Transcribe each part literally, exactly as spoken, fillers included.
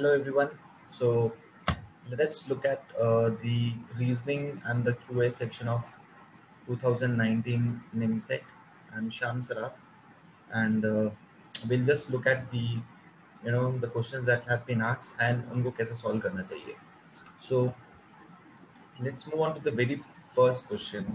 Hello everyone. So let us look at uh, the reasoning and the Q A section of twenty nineteen NIMSEC and Sham Saraf, and uh, we'll just look at the you know the questions that have been asked and उनको कैसे solve करना चाहिए. So let's move on to the very first question.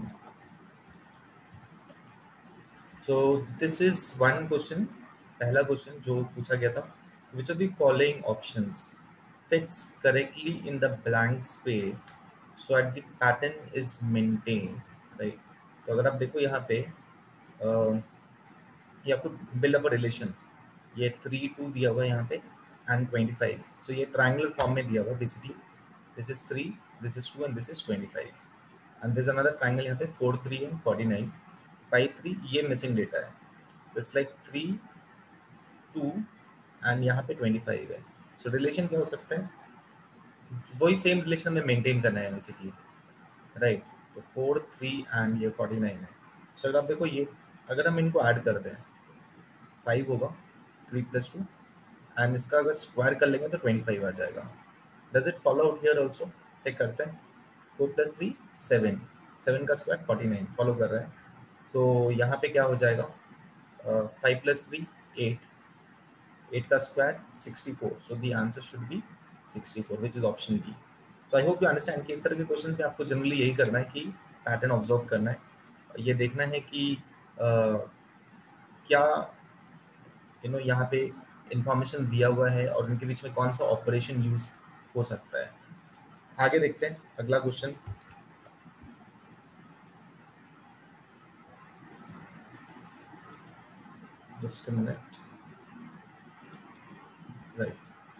So this is one question. पहला question जो पूछा गया था, which of the following options fits correctly in the blank space so that the pattern is maintained, right? तो अगर आप देखो यहाँ पे अ, ये आपको build up a relation, ये थ्री टू दिया हुआ है यहाँ पे and ट्वेंटी फाइव, so ये triangular form में दिया हुआ है basically. This is three, this is two and this is twenty five, and there's another triangle यहाँ पे four three and forty nine, five three ये missing data है, so it's like three two and यहाँ पे twenty five है. So relation क्या हो सकता है, वही सेम रिलेशन में मेंटेन करना है बेसिकली, राइट? तो फोर थ्री एंड ये फोर्टी नाइन है. सो अगर आप देखो ये, अगर हम इनको ऐड करते हैं, फाइव होगा, थ्री प्लस टू, एंड इसका अगर स्क्वायर कर लेंगे तो ट्वेंटी फाइव आ जाएगा. Does it follow out here also? Check करते हैं. Four plus three seven, seven का स्क्वायर फोर्टी नाइन फॉलो कर रहा है. तो यहाँ पे क्या हो जाएगा, five plus three eight, eight का square sixty four. So the answer should be sixty four, which is option B. So I hope you understand कि इस तरह के क्वेश्चंस में आपको जनरली यही करना है कि पैटर्न ऑब्जर्व करना है, ये देखना है कि uh, क्या यू नो यहाँ पे इंफॉर्मेशन दिया हुआ है और उनके बीच में कौन सा ऑपरेशन यूज हो सकता है. आगे देखते हैं अगला question. Just a minute, right.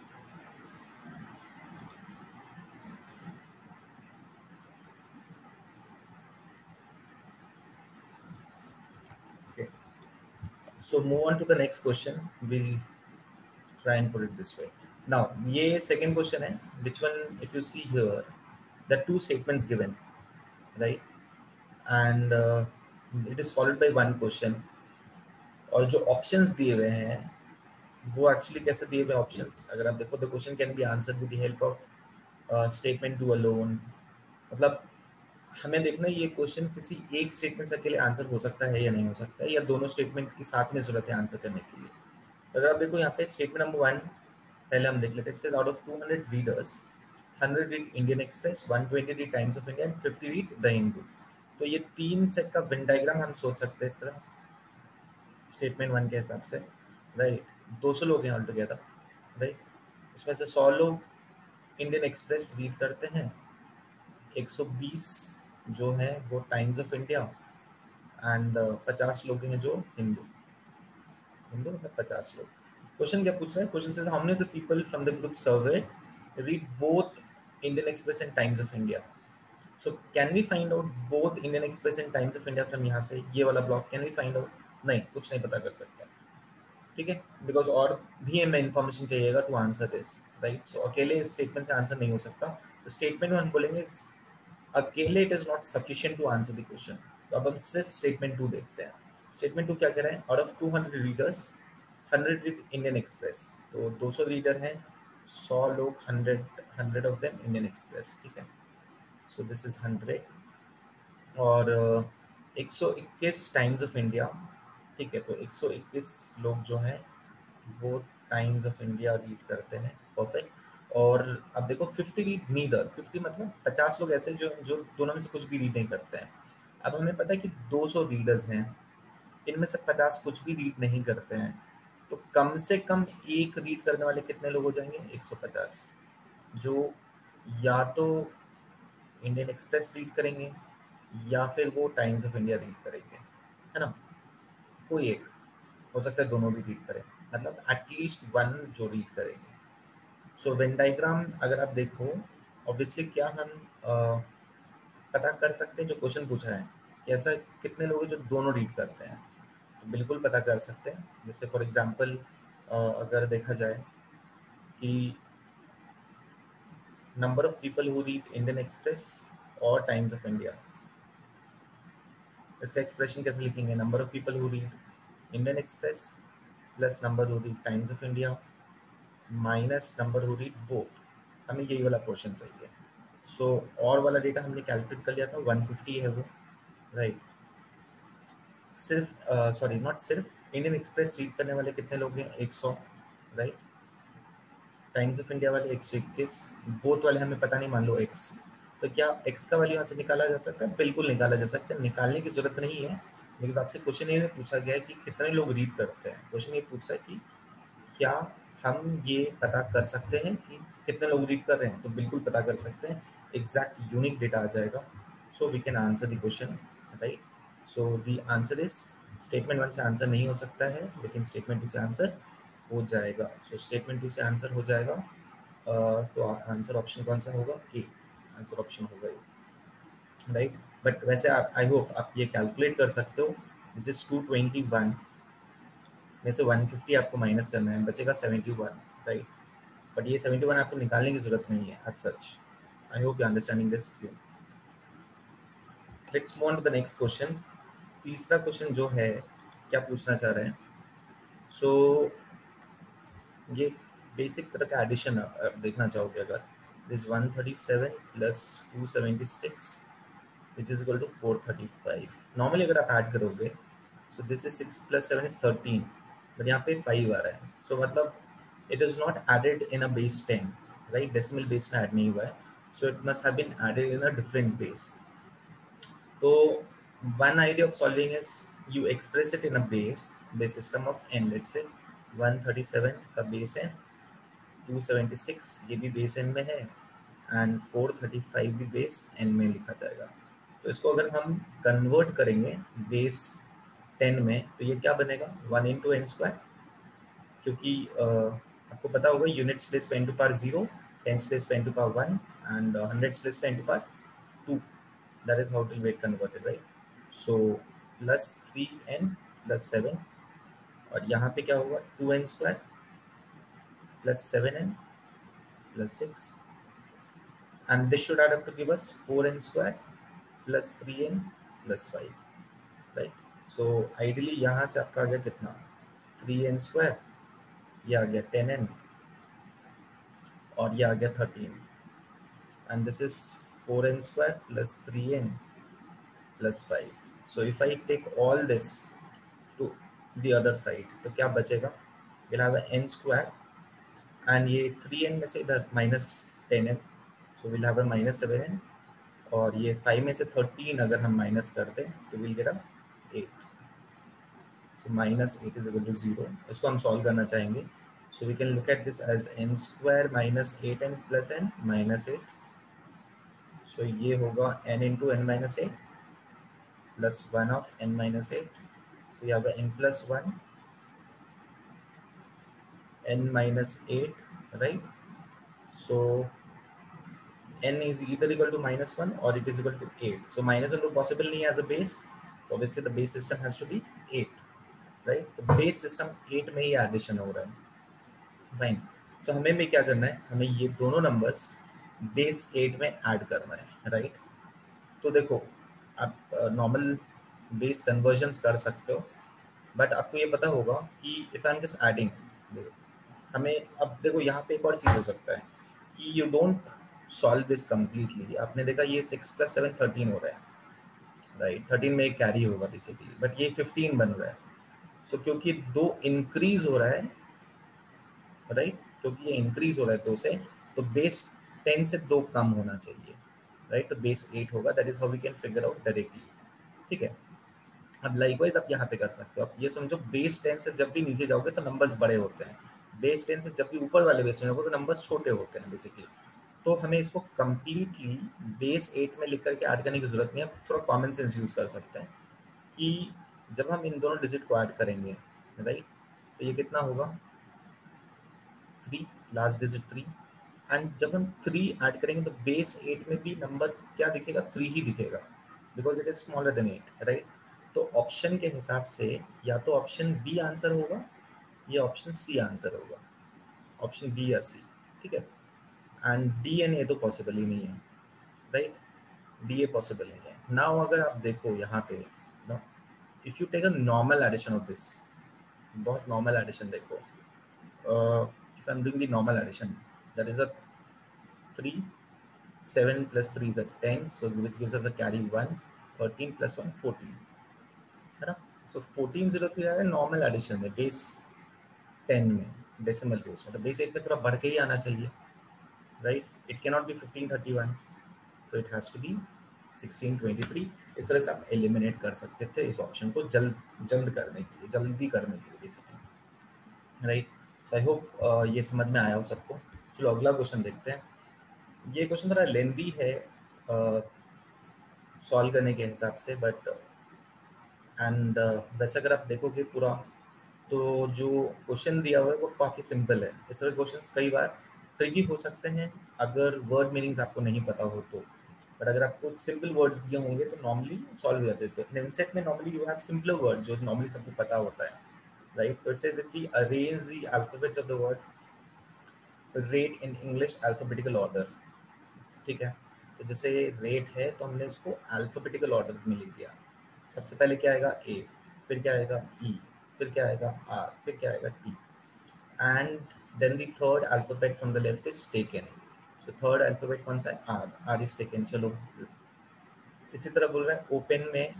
Okay, so move on to the next question. We'll try and put it this way. Now ये second question है, which one, if you see here, the two statements given, right, and uh, it is followed by one question. और जो options दिए हुए हैं वो actually कैसे दिए हुए ऑप्शंस, अगर आप देखो, the question can be answered with the help of statement two alone. मतलब हमें देखना है ये क्वेश्चन किसी एक स्टेटमेंट से अकेले आंसर हो सकता है या नहीं हो सकता है, या दोनों स्टेटमेंट की साथ में जरूरत है आंसर करने के लिए. अगर आप देखो यहाँ पे स्टेटमेंट नंबर वन पहले हम देख लेते हैं. It says out of two hundred readers, hundred read Indian Express, one twenty read Times of India and fifty read the Hindu. तो ये तीन सेट का वेन डायग्राम हम सोच सकते हैं इस तरह स्टेटमेंट वन के हिसाब से, राइट. दो सौ लोग हैं ऑल टुगेदर, राइट. उसमें से सौ लोग इंडियन एक्सप्रेस रीड करते हैं, एक सौ बीस जो है वो टाइम्स ऑफ इंडिया, एंड पचास लोग हैं जो हिंदू. हिंदू मतलब पचास लोग. क्वेश्चन क्या पूछ रहे हैं, क्वेश्चन से हमने the people from the group survey read both Indian Express and Times of India. So can we find out both Indian Express and Times of India from यहाँ से ये वाला block, can we find out? नहीं, कुछ नहीं पता कर सकते, ठीक है, बिकॉज और भी हमें इन्फॉर्मेशन चाहिएगा to answer this, right. So अकेले स्टेटमेंट से आंसर नहीं हो सकता. तो स्टेटमेंट में हम बोलेंगे अकेले it is not sufficient to answer the question. तो अब हम सिर्फ स्टेटमेंट टू देखते हैं. स्टेटमेंट टू क्या कह रहे हैं, out of two hundred readers, hundred read Indian Express. तो दो सौ रीडर हैं, सौ लोग, hundred hundred of them Indian Express, ठीक है. So this is hundred. और एक सौ इक्कीस टाइम्स ऑफ इंडिया, ठीक है. तो एक सौ इक्कीस लोग जो हैं वो टाइम्स ऑफ इंडिया रीड करते हैं, परफेक्ट. और अब देखो फिफ्टी रीड नीदर, फिफ्टी मतलब पचास लोग ऐसे जो जो दोनों में से कुछ भी रीड नहीं करते हैं. अब हमें पता है कि दो सौ रीडर्स हैं, इनमें से पचास कुछ भी रीड नहीं करते हैं, तो कम से कम एक रीड करने वाले कितने लोग हो जाएंगे, एक सौ पचास, जो या तो इंडियन एक्सप्रेस रीड करेंगे या फिर वो टाइम्स ऑफ इंडिया रीड करेंगे, है ना. कोई एक हो सकता है दोनों भी रीड करें, मतलब एटलीस्ट वन जो रीड करेंगे. सो वेन डायग्राम अगर आप देखो, ऑब्वियसली क्या हम uh, पता कर सकते हैं, जो क्वेश्चन पूछा है कि ऐसा कितने लोग हैं जो दोनों रीड करते हैं, तो बिल्कुल पता कर सकते हैं. जैसे फॉर एग्जांपल अगर देखा जाए कि number of people who read Indian Express और टाइम्स ऑफ इंडिया, इसका एक्सप्रेशन कैसे लिखेंगे, number of people who read Indian Express plus number who read Times of India minus number who read both, हमें यही वाला पोर्शन चाहिए। सो so, और वाला डेटा हमने कैलकुलेट कर लिया था, वन फिफ्टी है वो, राइट। सिर्फ सॉरी नॉट सिर्फ, इंडियन एक्सप्रेस रीड करने वाले कितने लोग हैं, एक सौ, राइट। टाइम्स ऑफ इंडिया वाले एक सौ इक्कीस, बोथ वाले हमें पता नहीं, मान लो एक्स। तो क्या एक्स का वैल्यू यहाँ से निकाला जा सकता है? बिल्कुल निकाला जा सकता है, निकालने की जरूरत नहीं है। लेकिन आपसे क्वेश्चन ये पूछा गया है कि कितने लोग रीड करते हैं। क्वेश्चन ये पूछ रहा है कि क्या हम ये पता कर सकते हैं कि कितने लोग रीड कर रहे हैं? तो बिल्कुल पता कर सकते हैं, एग्जैक्ट यूनिक डेटा आ जाएगा। So we can answer the question, right. So the answer is, statement one से आंसर नहीं हो सकता है, लेकिन स्टेटमेंट टू से आंसर हो जाएगा। सो स्टेटमेंट टू से आंसर हो जाएगा। uh, तो आंसर ऑप्शन कौन सा होगा? ए, आंसर ऑप्शन होगा ए, राइट। बट वैसे आप, आई होप आप ये कैलकुलेट कर सकते हो। This is two twenty one में से वन फिफ्टी आपको माइनस करना है, बचेगा सेवेंटी वन, राइट। बट ये सेवेंटी वन आपको निकालने की जरूरत नहीं है as such. I hope you understanding this. Let's move on to the next question. तीसरा क्वेश्चन जो है, क्या पूछना चाह रहे हैं? सो so, ये बेसिक तरह का एडिशन आप देखना चाहोगे अगर, this one thirty seven plus two seventy six which is equal to four thirty five. Normally अगर आप ऐड करोगे, so this is six plus seven is thirteen, but यहाँ पे फाइव आ रहा है। सो so, मतलब it is not added in a base ten, right? Decimal base में add नहीं हुआ है, so it must have been added in a different base. So one idea of solving is you express it in a base base system of n. Let's say one thirty-seven का base है, two seventy-six ये भी base n में है, and four thirty-five भी base n में लिखा जाएगा। तो इसको अगर हम कन्वर्ट करेंगे बेस टेन में, तो ये क्या बनेगा? वन इंटू एन स्क्वायर, क्योंकि uh, आपको पता होगा यूनिट्स प्लेस पे into power zero, tens place पे into power one, and hundreds place पे into power two. That is how to get converted, right. So plus three n plus seven, और यहाँ पे क्या होगा? Two n square plus seven n plus six, and this should add up to give us four n square plus three n plus five, right. So ideally यहाँ से आपका आ गया कितना? थ्री एन स्क्वायर, ये आ गया टेन एन, और ये आ गया thirteen, and this is four n square plus three n plus five. So if I take all this to the other side, तो क्या बचेगा? we'll have an n square, and ये three n में से इधर minus ten n, so we'll have a minus seven n, और ये five में से thirteen अगर हम minus कर दें तो we'll get a eight. So minus eight is equal to zero. इसको हम solve करना चाहेंगे, so we can look at this as n square minus eight n plus n minus eight. So ये होगा n into n minus eight plus one of n minus eight. So you have n plus one, n minus eight, right? So n is either equal to minus one or it is equal to eight. So minus one to possible नहीं as a base. So obviously the base system has to be eight, right? The base system eight में ही addition हो रहा है, fine. So हमें भी क्या करना है? हमें ये दोनों numbers base eight में add करना है, right? तो देखो आप नॉर्मल बेस कन्वर्जन्स कर सकते हो, बट आपको ये पता होगा कि if I am just adding, हमें अब देखो यहाँ पे एक और चीज़ हो सकता है कि you don't solve this completely. आपने देखा ये सिक्स प्लस सेवन थर्टीन हो रहा है, राइट। थर्टीन में एक कैरी होगा बेसिकली, बट ये फिफ्टीन बन रहा है। सो so, क्योंकि दो इंक्रीज हो रहा है, राइट, क्योंकि ये इंक्रीज हो रहा है दो से, तो बेस टेन से दो कम होना चाहिए, राइट। तो बेस एट होगा, that is how we can figure out directly, ठीक है। अब लाइकवाइज आप यहाँ पे कर सकते हो। आप ये समझो बेस टेन से जब भी नीचे जाओगे तो नंबर्स बड़े होते हैं, बेस टेन से जब भी ऊपर वाले बेस में जाओगे तो नंबर्स छोटे होते हैं बेसिकली। तो हमें इसको कंप्लीटली बेस एट में लिख करके ऐड करने की जरूरत नहीं है, थोड़ा कॉमन सेंस यूज कर सकते हैं कि जब हम इन दोनों डिजिट को ऐड करेंगे, राइट, तो ये कितना होगा? Three, last digit three, and जब हम थ्री ऐड करेंगे तो बेस एट में भी नंबर क्या दिखेगा? थ्री ही दिखेगा, because it is smaller than eight, right. तो ऑप्शन के हिसाब से या तो ऑप्शन बी आंसर होगा या ऑप्शन सी आंसर होगा, ऑप्शन बी या सी, ठीक है। एंड डी एंड ए तो पॉसिबल ही नहीं है, राइट, डी ए पॉसिबल नहीं है। नाउ अगर आप देखो यहाँ पे, no, if you take a normal addition of this, बहुत नॉर्मल एडिशन देखो, if if I'm doing the normal addition, that is a three, seven plus three is a ten, so which gives us a carry one, thirteen plus one, fourteen, है ना? So fourteen zero three है normal addition में, base ten में, decimal base में, तो base eight में थोड़ा बढ़ के ही आना चाहिए, right? It can not be fifteen thirty one, so it has to be sixteen twenty three. इस तरह से आप एलिमिनेट कर सकते थे इस ऑप्शन को जल्द जल्द करने के लिए, जल्दी करने के लिए basically, right? So I hope ये समझ में आया हो सबको। चलो अगला क्वेश्चन देखते हैं। ये क्वेश्चन थोड़ा लेंथी है सॉल्व uh, करने के हिसाब से, बट एंड uh, वैसे अगर आप देखोगे पूरा तो जो क्वेश्चन दिया हुआ है वो काफ़ी सिंपल है। इस तरह क्वेश्चंस कई बार ट्रिकी हो सकते हैं अगर वर्ड मीनिंग्स आपको नहीं पता हो तो, बट अगर आपको सिंपल वर्ड्स दिए होंगे तो नॉर्मली सॉल्व हो जाते थे। नेमसेट में normally you have simple words जो नॉर्मली सबको पता होता है, राइट? तो इट सेज कि arrange the alphabets of the word rate in English alphabetical order, ठीक है? तो जैसे रेट है तो हमने उसको अल्फाबेटिकल ऑर्डर में लिख दिया। सबसे पहले क्या आएगा? ए, फिर क्या आएगा? ई, फिर क्या आएगा? आर, फिर क्या आएगा? T, and then the third alphabet from the left is taken. So third alphabet कौन सा है? R, R is taken. चलो इसी तरह बोल रहा है ओपन में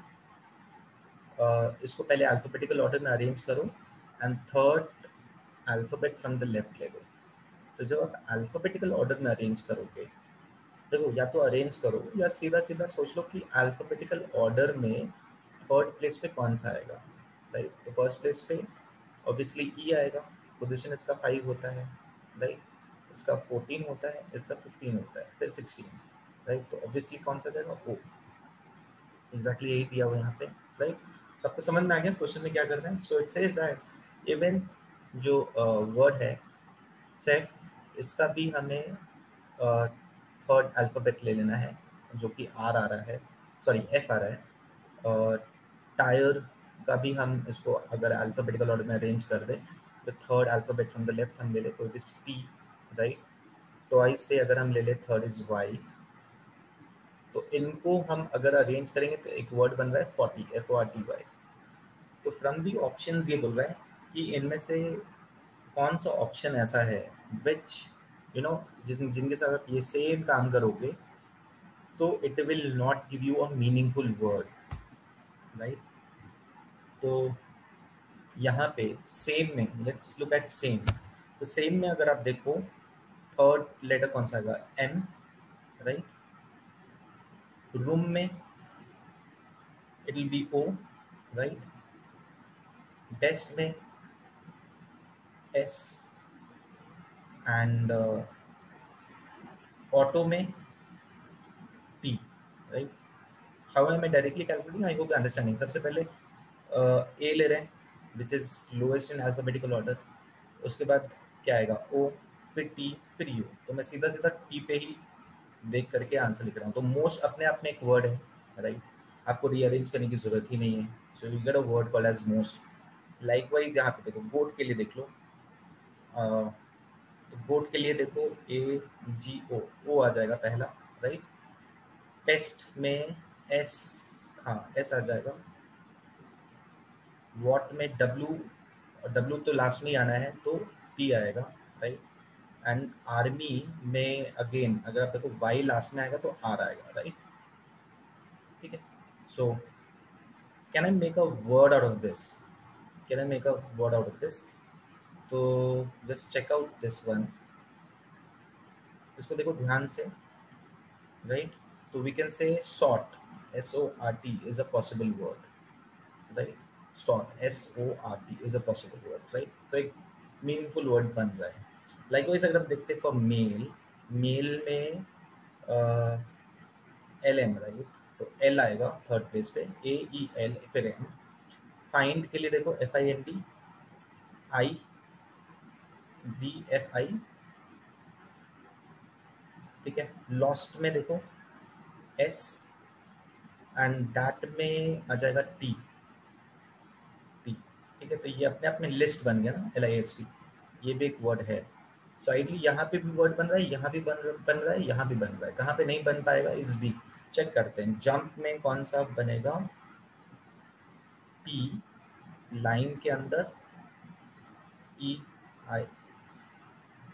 uh, इसको पहले अल्फाबेटिकल ऑर्डर में अरेंज करो and third alphabet from the left ले गो। तो जब आप अल्फाबेटिकल ऑर्डर में अरेंज करोगे, देखो या तो अरेंज करो या सीधा सीधा सोच लो कि अल्फाबेटिकल ऑर्डर में थर्ड प्लेस पे कौन सा आएगा, राइट? तो फर्स्ट प्लेस पे ऑब्वियसली ई आएगा, पोजीशन इसका फाइव होता है, राइट? इसका फोर्टीन होता है, इसका फिफ्टीन होता है, फिर सिक्सटीन, राइट? तो ऑब्वियसली कौन सा जाएगा? ओ। एग्जैक्टली यही दिया हुआ यहाँ पे, राइट? तो आपको समझ में आ गया क्वेश्चन में क्या कर रहे हैं? So it says that even जो वर्ड uh, है सेफ, इसका भी हमें थर्ड uh, अल्फ़ाबेट ले लेना है जो कि आर आ रहा है, सॉरी एफ आ रहा है। और टायर का भी हम इसको अगर अल्फ़ाबेटिकल ऑर्डर में अरेंज कर दें तो third alphabet from the left हम ले ले तो it is T, right? Twice से अगर हम ले ले थर्ड इज वाई। तो इनको हम अगर अरेंज करेंगे तो एक वर्ड बन रहा है forty, F O R T Y. तो फ्रॉम दी ऑप्शंस ये बोल रहा है कि इनमें से कौन सा ऑप्शन ऐसा है विच यू नो जिन जिनके साथ आप ये सेम काम करोगे तो it will not give you a meaningful word, right? तो यहाँ पे सेम में लेट्स लुक एट सेम। तो सेम में अगर आप देखो थर्ड लेटर कौन सा आएगा? M, right? रूम में it will be O, right? Desk में एस, एंड ऑटो में T, right? How am I directly calculating? I hope understanding. सबसे पहले ए ले रहे हैं which is lowest in alphabetical order, उसके बाद क्या आएगा? ओ, फिर टी, फिर यू। तो मैं सीधा सीधा टी पे ही देख करके आंसर लिख रहा हूँ। तो मोस्ट अपने आप में एक वर्ड है, राइट? आपको रीअरेंज करने की जरूरत ही नहीं है। So you get a word called as most. Likewise यहाँ पे देखो गोट के लिए देख लो, uh, तो गोट के लिए देखो ए जी ओ, ओ आ जाएगा पहला, राइट? टेस्ट में एस, हाँ एस आ जाएगा। वॉट में डब्ल्यू, डब्ल्यू तो लास्ट में ही आना है तो टी आएगा, राइट? एंड आर्मी में अगेन अगर आप देखो वाई लास्ट में आएगा तो आर आएगा, राइट? ठीक है। So can I make a word out of this? Can I make a word out of this? तो just check out this one, इसको देखो ध्यान से, राइट? तो we can say sort, S O R T is a possible word, right? Sort, S O R T is a possible word, right? तो एक meaningful word बन रहा है। लाइकवाइज अगर आप देखते फॉर मेल, मेल में एल एम, राइट? तो एल आएगा थर्ड प्लेस पे, ए ई एल फिर एम। फाइंड के लिए देखो F I N D, I B F I, ठीक है? लॉस्ट में देखो एस, एंड दैट में आ जाएगा टी, टी, ठीक है? तो ये अपने आप में लिस्ट बन गया ना, एल आई एस टी, ये भी एक वर्ड है। सो आइडली यहाँ पे भी वर्ड बन रहा है, यहाँ भी बन बन रहा है, यहाँ भी बन रहा है। कहाँ पे नहीं बन पाएगा इस डी, चेक करते हैं। जंप में कौन सा बनेगा? पी, लाइन के अंदर ई आई,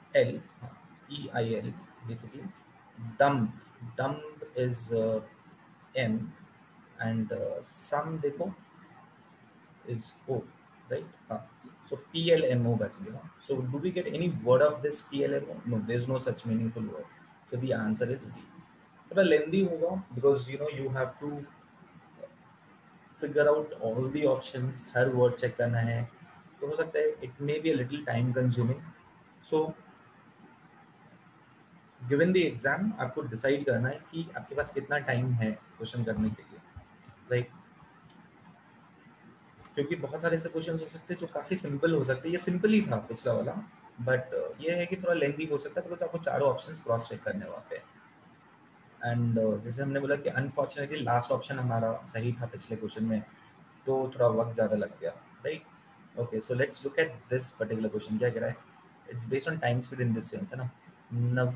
L, E I L basically. Dumb, dumb is uh, M, and uh, some देखो is O, right? हाँ. So P L M O बच गया. So do we get any word of this P L M O? No, there's no such meaningful word. So the answer is D. थोड़ा lengthy होगा because you know you have to figure out all the options, her word check करना है, तो हो सकता है it may be a little time consuming. So given the exam आपको decide करना है कि आपके पास कितना time है क्वेश्चन करने के लिए, right? क्योंकि बहुत सारे ऐसे क्वेश्चन हो सकते हैं जो काफी सिंपल हो सकते हैं. ये सिंपल ही था पिछला वाला, बट ये है कि थोड़ा लेंथी हो सकता है बिकॉज आपको चारों ऑप्शंस क्रॉस चेक करने होते हैं. एंड uh, जैसे हमने बोला कि अनफॉर्चुनेटली लास्ट ऑप्शन हमारा सही था पिछले क्वेश्चन में, तो थोड़ा वक्त ज़्यादा लग गया, right? Okay, so let's look at this particular question. क्या कह रहा है? It's based on time speed in distance, है ना. Nav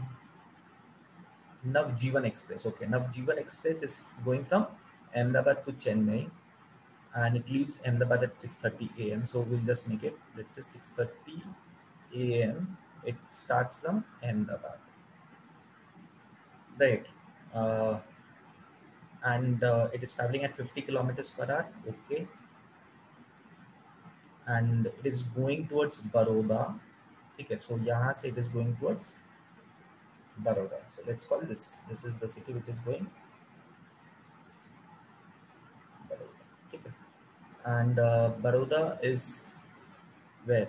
Navjivan Express. Okay, Navjivan Express is going from Ahmedabad to Chennai and it leaves Ahmedabad at six thirty a m. So we'll just make it, let's say six thirty a m. It starts from Ahmedabad, right? Uh, and uh, it is traveling at fifty kilometers per hour. Okay, and it is going towards Baroda. Okay, so यहाँ से it is going towards Baroda. So let's call this. This is the city which is going Baroda. Okay, and uh, Baroda is where?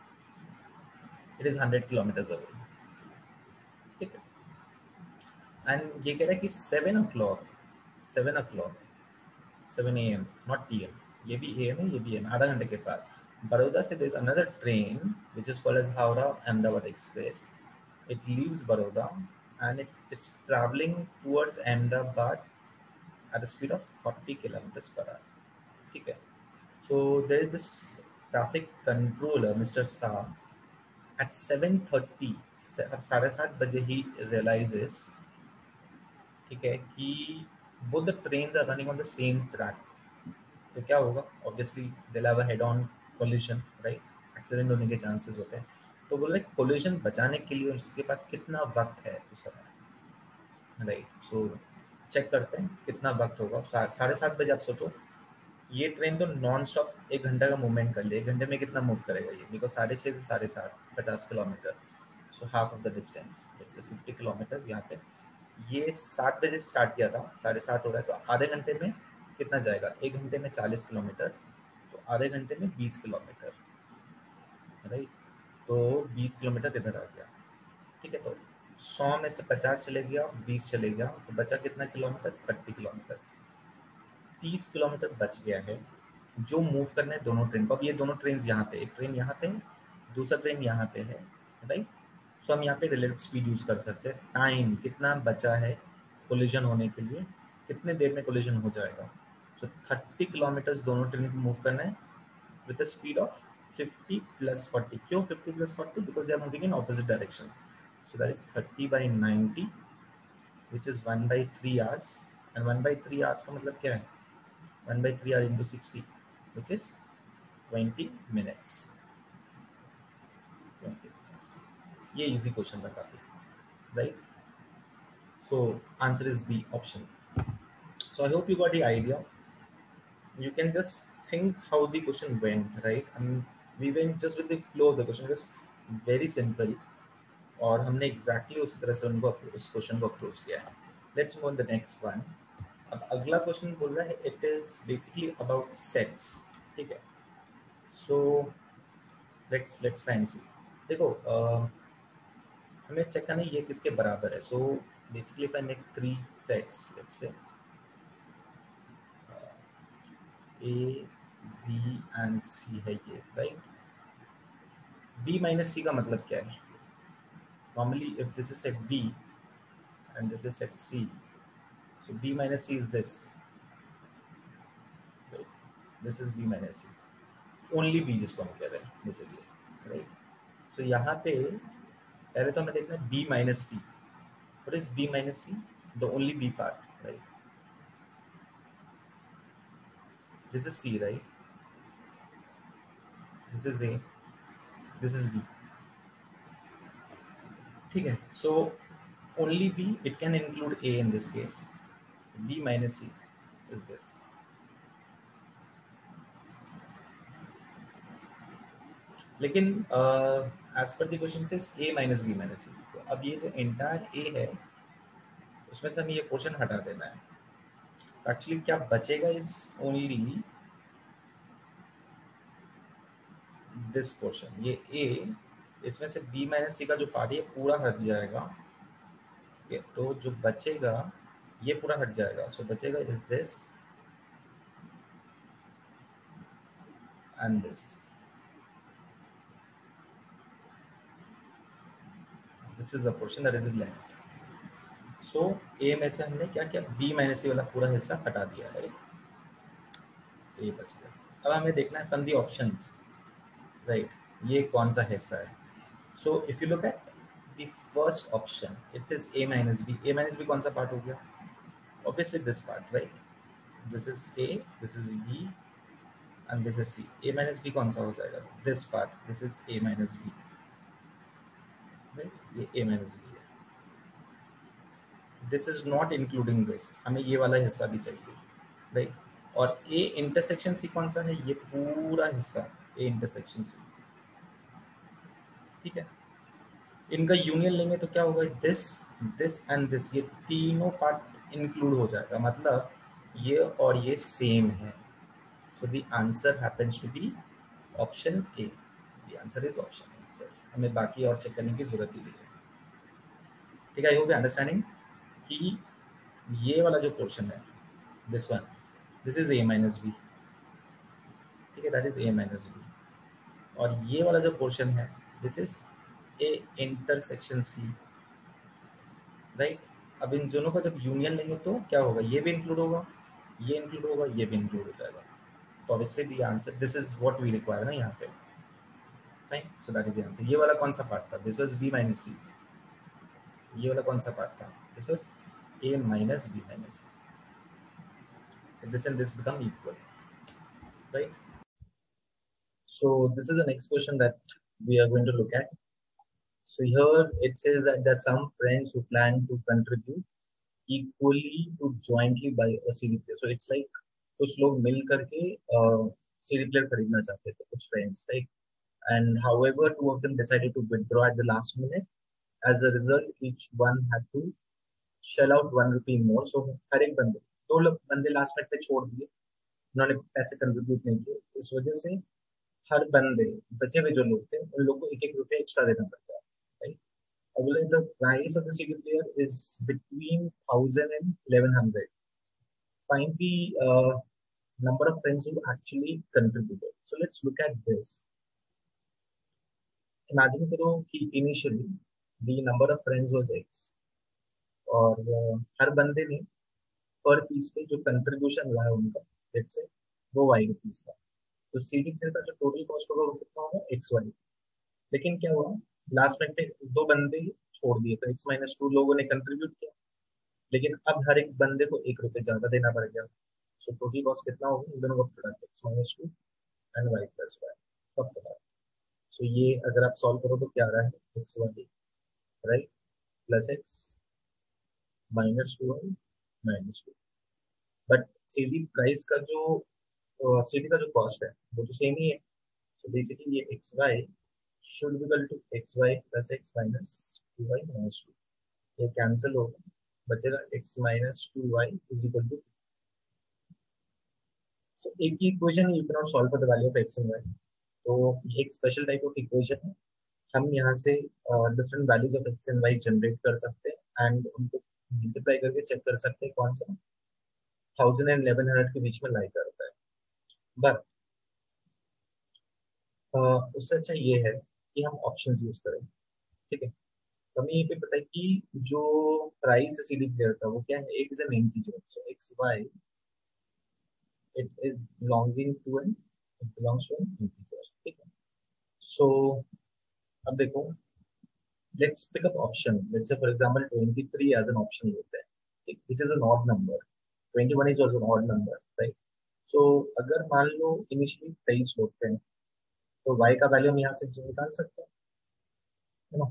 It is one hundred kilometers away. Okay. And ये कह रहा है कि seven o'clock seven o'clock seven A M, not P M. ये भी A M है, ये भी एम, आधा घंटे के बाद बड़ौदा से there is another train which is called as Howrah Ahmedabad Express. It leaves Baroda and it is travelling towards Ahmedabad at the speed of forty kilometres per hour. ठीक है. So there is this traffic controller mister Shah at seven thirty, साढ़े सात बजे ही realises, ठीक है, कि both the trains are running on the same track. तो क्या होगा? Obviously they'll have a head on collision, right? Accident होने के चांसेस होते हैं. तो बोल रहे कोलिजन बचाने के लिए उसके पास कितना वक्त है उस समय, राइट? सो चेक करते हैं कितना वक्त होगा. साढ़े सात बजे आप सोचो, ये ट्रेन तो नॉन स्टॉप एक घंटे का मूवमेंट कर ले, एक घंटे में कितना मूव करेगा ये? बिकॉज साढ़े छः से साढ़े सात पचास kilometre, so half of the distance, जैसे फिफ्टी किलोमीटर. यहाँ पे ये सात बजे स्टार्ट किया था, साढ़े सात हो रहा है, तो आधे घंटे में कितना जाएगा? एक घंटे में चालीस किलोमीटर, तो आधे घंटे में बीस किलोमीटर, राइट? तो बीस किलोमीटर इधर आ गया. ठीक है, तो सौ में से पचास चले गया, बीस चले गया, तो बचा कितना किलोमीटर? Thirty kilometre. तीस किलोमीटर बच गया है जो मूव करना है दोनों ट्रेन को. अब ये दोनों ट्रेन यहाँ पे, एक ट्रेन यहाँ पे, दूसरा ट्रेन यहाँ पे है, राइट? सो हम यहाँ पे रिलेटिव स्पीड यूज कर सकते हैं. टाइम कितना बचा है कोलिजन होने के लिए, कितने देर में कोलिजन हो जाएगा? सो थर्टी किलोमीटर्स दोनों ट्रेन को मूव करना है with the speed of fifty plus forty. क्यों fifty plus forty? Because they are moving in opposite directions. So that is thirty by ninety which is one by three hours. And one by three hours का मतलब क्या है? one by three r into sixty, which is twenty minutes. twenty minutes. ये easy question था काफी, right? So answer is B, option. So I hope you got the idea. You can just think how the question went, right? I mean, we went just with the flow of the question. It was very simple, और हमने exactly उसी तरह से उनको उस question को approach किया है. Let's move on the next one. अब अगला क्वेश्चन बोल रहा है it is basically about sets. ठीक है, so let's let's try and see. देखो uh, हमें चेक करना है ये किसके बराबर है. So basically if I make three sets, let's say A B and सी है ये, राइट? बी माइनस सी का मतलब क्या है? Normally if this is set B and this is set C, so b minus c is this, right? This is b minus c, only b जिसको हम कह रहे हैं बेसिकली, राइट? सो यहाँ पे पहले तो हमें देखना है b minus c. What is b minus c? The only b part, right? This is c, right? This is a, this is b. ठीक है, so only B, it can include A in this case, B minus C is this. लेकिन as per the question says a minus B minus C, तो अब ये जो entire a है उसमें से हमें ये क्वेश्चन हटा देना है. एक्चुअली क्या बचेगा इज ओनली दिस पोर्शन, ये a, इसमें से b माइनस सी का जो पार्ट है पूरा हट जाएगा. ठीक है, तो जो बचेगा ये पूरा हट जाएगा. सो so, बचेगा is this and this. This is the portion that is left. So A में से हमने क्या किया, b माइनस सी वाला पूरा हिस्सा हटा दिया है. तो ये बच गया. अब हमें देखना है फ्रॉम दी ऑप्शंस, राइट, ये कौन सा हिस्सा है. So if you look at the first option, it says a minus b. a minus b कौन सा पार्ट हो गया, obviously this part, right. This is a, this is b and this is c. a minus b कौन सा हो जाएगा, this part, this is a minus b, right. ये a minus b है. This is not including this, हमें ये वाला हिस्सा भी चाहिए, राइट. और a इंटरसेक्शन c कौन सा है, ये पूरा हिस्सा a इंटरसेक्शन c. ठीक है, इनका यूनियन लेंगे तो क्या होगा, दिस दिस एंड दिस, ये तीनों पार्ट इंक्लूड हो जाएगा, मतलब ये और ये सेम है. So the answer happens to be option A. The answer is option A sir. हमें बाकी और चेक करने की जरूरत ही नहीं है. ठीक है, आई होप यू अंडरस्टैंडिंग कि ये वाला जो पोर्शन है, this one, this is A minus B. ठीक है, that is A minus B. और ये वाला जो पोर्शन है, this is A intersection C, right. अब इन दोनों का जब यूनियन लेंगे तो क्या होगा, ये भी इंक्लूड होगा, ये इंक्लूड होगा, ये भी इंक्लूड हो जाएगा. तो obviously the answer, this is what we require ना यहाँ पे, right. So that is the answer. ये वाला कौन सा पार्ट था, this was b minus C. ये वाला कौन सा पार्ट था, this was a minus b minus C. This and this become equal, right. So this is the next question that we are going to look at. So here it says that there are some friends who plan to contribute equally to jointly buy a C D player. So it's like कुछ लोग मिल करके C D player खरीदना चाहते थे, कुछ friends, right? And however, two of them decided to withdraw at the last minute. As a result, each one had to shell out one rupee more. So हर एक बंदे, दो लोग बंदे लास्ट मिनट पे छोड़ दिए, उन्होंने पैसे कंट्रीब्यूट नहीं किए. इस वजह से हर बंदे, बचे हुए जो लोग थे, उन लोगों को एक एक रुपये एक्स्ट्रा देना पड़ता है, राइट. अब the price of the C D player is between thousand and eleven hundred. Find the uh, number of friends who actually contributed. So let's look at this. Imagine करो कि initially the number of friends was X, और uh, हर बंदे ने पर piece पे जो contribution हुआ है उनका, let's say वो Y रुपीस था. तो C D player का जो टोटल कॉस्ट होगा वो कितना होगा, एक्स वाई. लेकिन क्या हुआ, लास्ट मिनट पे दो बंदे छोड़ दिए, तो एक्स माइनस टू लोगों ने कंट्रीब्यूट किया, लेकिन अब हर एक बंदे को एक रुपये ज्यादा देना पड़ गया. सो टोटल कॉस्ट कितना होगा, इन दोनों का product, X minus two and Y plus Y, सब पता है. सो ये अगर आप सॉल्व करो तो क्या आ रहा है, X Y, right, plus X minus two Y minus two. But सीधी प्राइस का जो सीधी का जो कॉस्ट है वो तो सेम ही है. सो बेसिकली ये X Y should be equal to xy plus x minus two y minus two. ये कैंसिल होगा, बचेगा x minus two y is equal to. So एक ही equation you cannot solve for the value of x and y. तो ये एक special type of equation है. हम यहाँ से different values of x and y जनरेट कर सकते हैं एंड उनको मल्टीप्लाई करके चेक कर सकते हैं कौन सा थाउजेंड एंड इलेवन हंड्रेड के बीच में लाई करता है. बट उससे अच्छा ये है कि हम ऑप्शंस यूज करें. ठीक है, हमें ये भी पता है कि जो प्राइस है C D player का वो क्या है, एक is an integer. So X Y it is belonging to an, it belongs to an integer. ठीक है. सो अब देखो, let's pick up options. Let's say for example twenty three as an option लेते हैं, ठीक, which is an odd number. Twenty one is also an odd number, right. So अगर मान लो initially तेईस लोग थे, तो y का वैल्यू हम यहाँ से निकाल सकते हैं, है ना.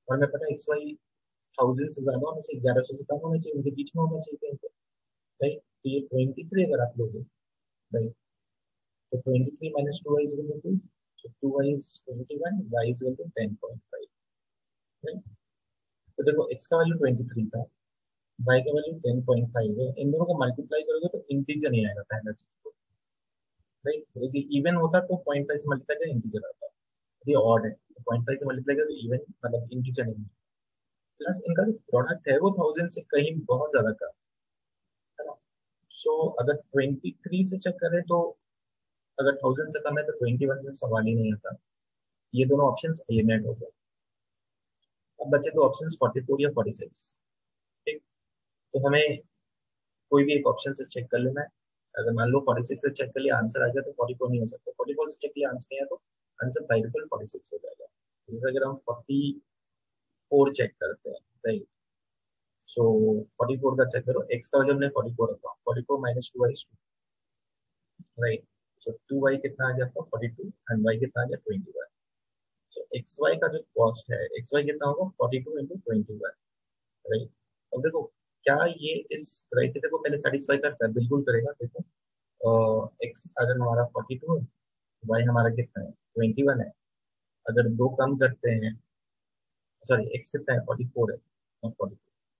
और मैं पता एक्स वाई थाउजेंड से ज्यादा होना चाहिए, ग्यारह सौ से कम होना चाहिए, उनके बीच में होना चाहिए कहीं पे, राइट। तो ये ट्वेंटी थ्री अगर आप लोगे, राइट, तो twenty three minus two Y is equal to, so two Y is twenty one, y is equal to ten point five, right. तो देखो x का वैल्यू ट्वेंटी थ्री था, y का वैल्यू टेन पॉइंट फाइव है, इन दोनों को multiply करोगे तो इंटीजर नहीं आएगा पहला चीज तो, राइट। तो इसे इवन होता तो पॉइंट फाइव से मल्टीप्लाई कर इंटीजर आता, ये ऑड है तो पॉइंट फाइव से मल्टीप्लाई कर तो इवन मतलब इंटीजर नहीं। प्लस इनका जो प्रोडक्ट है वो थाउजेंड से कहीं बहुत ज्यादा कम है ना। सो अगर ट्वेंटी थ्री से चेक करें तो अगर थाउजेंड से कम है तो ट्वेंटी वन से सवाल ही नहीं आता, ये दोनों ऑप्शन एलिमिनेट हो गए। अब बचे दो ऑप्शन फोर्टी फोर या फोर्टी सिक्स, ठीक। तो हमें कोई भी एक ऑप्शन से चेक कर लेना है। अगर मान लो फोर्टी सिक्स से चेक कर लिया आंसर आ गया तो फोर्टी फोर नहीं हो सकता, फोर्टी फोर से चेक किया आंसर नहीं आया तो answer by default forty six हो जाएगा। जैसे अगर हम फोर्टी फोर चेक करते हैं, राइट, सो फोर्टी फोर का चेक करो, एक्स का वैल्यू हमने फोर्टी फोर रखा, forty four minus two Y two, right. So two Y कितना आ गया आपका फोर्टी टू एंड वाई कितना आ गया twenty one. So X Y का जो कॉस्ट है, एक्स वाई कितना होगा forty two into twenty one, right. अब देखो क्या ये इस क्राइटेरिया को पहले सेटिस्फाई करता है, बिल्कुल करेगा। देखो एक्स अगर हमारा फोर्टी टू है, वाई हमारा कितना है ट्वेंटी वन है, अगर दो कम करते हैं, सॉरी एक्स कितना है फोर्टी फोर है, फोर्टी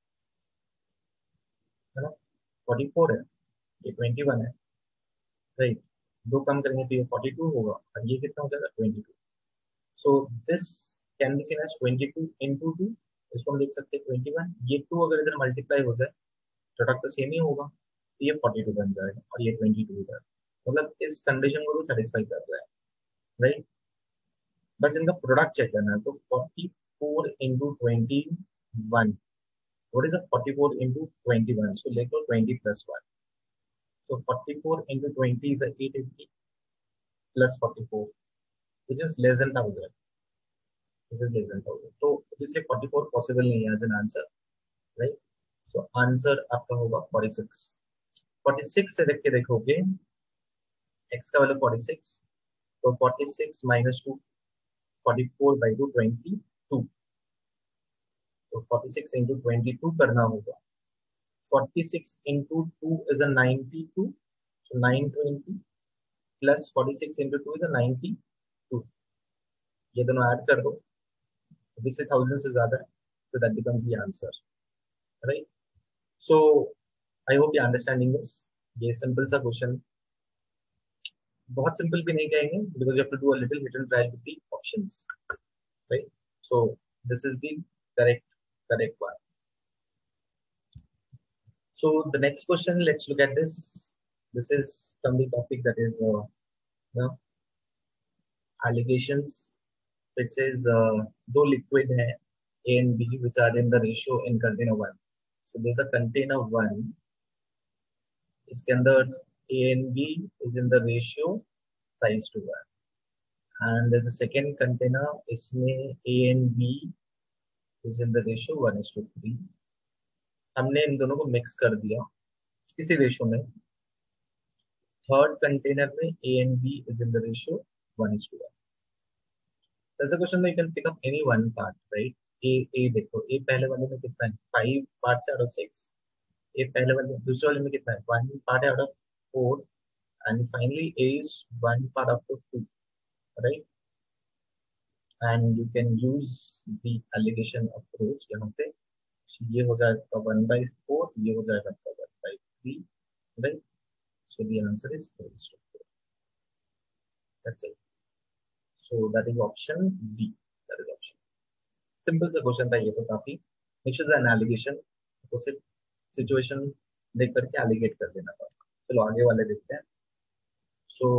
है ना, फोर्टी फोर है, ये ट्वेंटी वन है, राइट। दो कम करेंगे तो ये फोर्टी टू होगा और ये कितना हो जाएगा twenty two. So this can be seen as twenty two into two, इसको हम लिख सकते हैं ट्वेंटी वन, ये टू अगर इधर मल्टीप्लाई हो जाए प्रोडक्ट तो सेम ही होगा, तो ये फोर्टी टू बन जाएगा और ये ट्वेंटी टू हो जाएगा, मतलब इस कंडीशन को तो सेटिस्फाई कर रहा है, राइट। बस इनका प्रोडक्ट चेक करना है, तो forty four into twenty one, what is a forty four into twenty one, so let go twenty plus one, so forty four into twenty is a eight eighty plus forty four, which is less than one thousand, which is less than one thousand, तो इसलिए forty four possible नहीं है as an answer, right। so answer आपका होगा forty six. Forty six से देख के देखोगे x का वैल्यू फोर्टी सिक्स, तो forty six minus two, forty four by two twenty two, तो forty six into twenty two करना होगा, forty six into two is a ninety two, so nine twenty plus forty six into two is a ninety two, ये दोनों add कर दो, obviously thousand से ज्यादा है, so that becomes the answer, right। so I hope you understanding this, ये simple सा question, बहुत सिंपल भी नहीं कहेंगे because you have to do a little hit and try with the options, right। so this is the correct correct one। so the next question, let's look at this, this is from the topic that is uh, you know, allegations। it says uh, दो liquid है A and B which are in the ratio in container one, so there's a container one, इसके अंदर A and B is in the ratio five to one, and there's a second container, इसमें A and B is in the ratio one to three। हमने इन दोनों को mix कर दिया इसी ratio में, थर्ड कंटेनर में A and B is in the ratio one to one। There's a question that you can pick up any one part, right। A A देखो A पहले वाले में कितना है five parts out of six, A पहले वाले दूसरे वाले में कितना है one part out of four, and finally A is one part of the two, right। and you can use the allegation approach यहाँ पे, so ये हो जाएगा वन by फोर, ये हो जाएगा one by three, right। so the answer is three is to four, that's it। so that is option D, that is option, simple सा question था ये तो काफी, नेक्स्ट इज एन एलिगेशन, तो सिर्फ सिचुएशन देख करके एलिगेट कर देना था। चलो आगे वाले देखते हैं। सो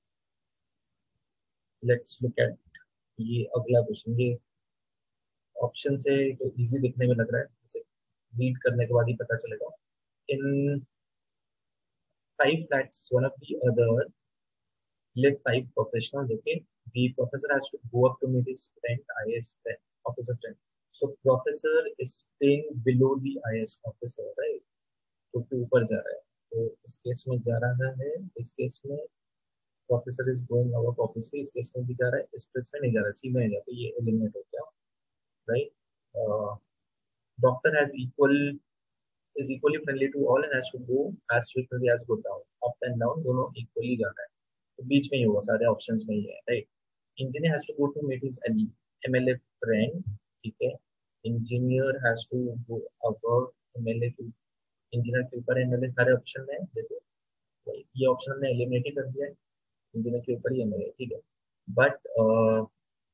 लेट्स लुक एट ये अगला क्वेश्चन, ये ऑप्शन से तो इजी दिखने में लग रहा है, जैसे रीड करने के बाद ही पता चलेगा। In five flats one of the other live five professional, okay, the professor has to go up to meet his friend I A S friend, officer friend, so professor is staying below the I A S officer, right, तो ऊपर जा रहा है, तो इस case में जा रहा है, इस केस में professor is going up obviously, इस केस में भी जा रहा है, इस केस में नहीं जा रहा है, सी में जा, तो ये एलिमिनेट हो गया, right. uh, doctor has equal is equally friendly to all and has to go as frequently as go down. Up and down दोनों equally जाता है, तो बीच में ही होगा, सारे options में ही है, right? Engineer has to go to meet his M L A friend, ठीक है? Engineer has to go above M L A to engineer के ऊपर M L A सारे option में है, देखो ये option हमने eliminate ही कर दिया है, engineer के ऊपर ही M L A, ठीक है? But uh,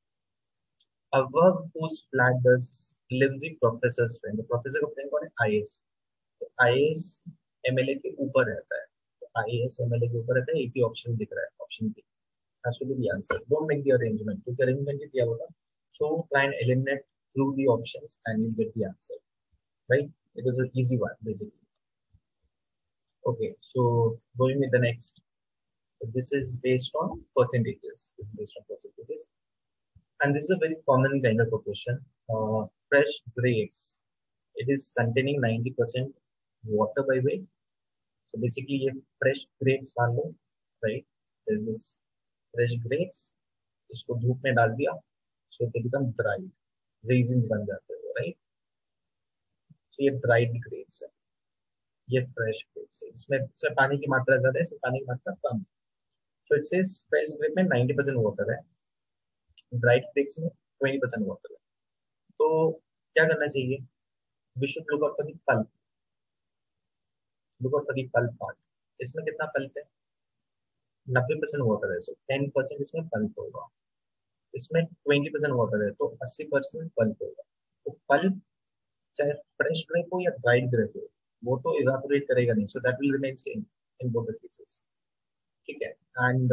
above whose flat does lives the professor's friend? The professor का friend कौन है? I A S. I A S MLA के ऊपर रहता है, तो आई ए एस एमएलए के ऊपर रहता है, एक ही ऑप्शन दिख रहा है, option B has to be the answer. Don't make the arrangement, क्योंकि अरेंजमेंट ही दिया होगा, so try and eliminate through the options and you get the answer, right? It is an easy one basically. Okay, so going with the next, this is based on percentages. This is based on percentages, and this is a very common kind of a question. Uh, fresh grapes, it is containing ninety percent water by weight. So basically ये fresh grapes मान लो, right? There is this fresh grapes, इसको धूप में डाल दिया, so they become dried, raisins बन जाते हैं, right? So ये dried grapes है, ये fresh grapes है, इसमें इसमें पानी की मात्रा ज़्यादा है, इसमें पानी की मात्रा कम. So it says fresh grape में ninety percent water है, dried grapes में twenty percent water है. तो क्या करना चाहिए? We should look out for the pulp. Look out for the pulp part. इसमें कितना पल्प है? नब्बे परसेंट वाटर है, सो टेन परसेंट इसमें पल्प होगा. इसमें ट्वेंटी परसेंट वाटर है, तो अस्सी परसेंट पल्प होगा. तो पल्प चाहे फ्रेश ग्रेप हो या ड्राइड ग्रेप हो, वो तो इवेपोरेट करेगा नहीं, so that will remain same in both the cases, ठीक है? एंड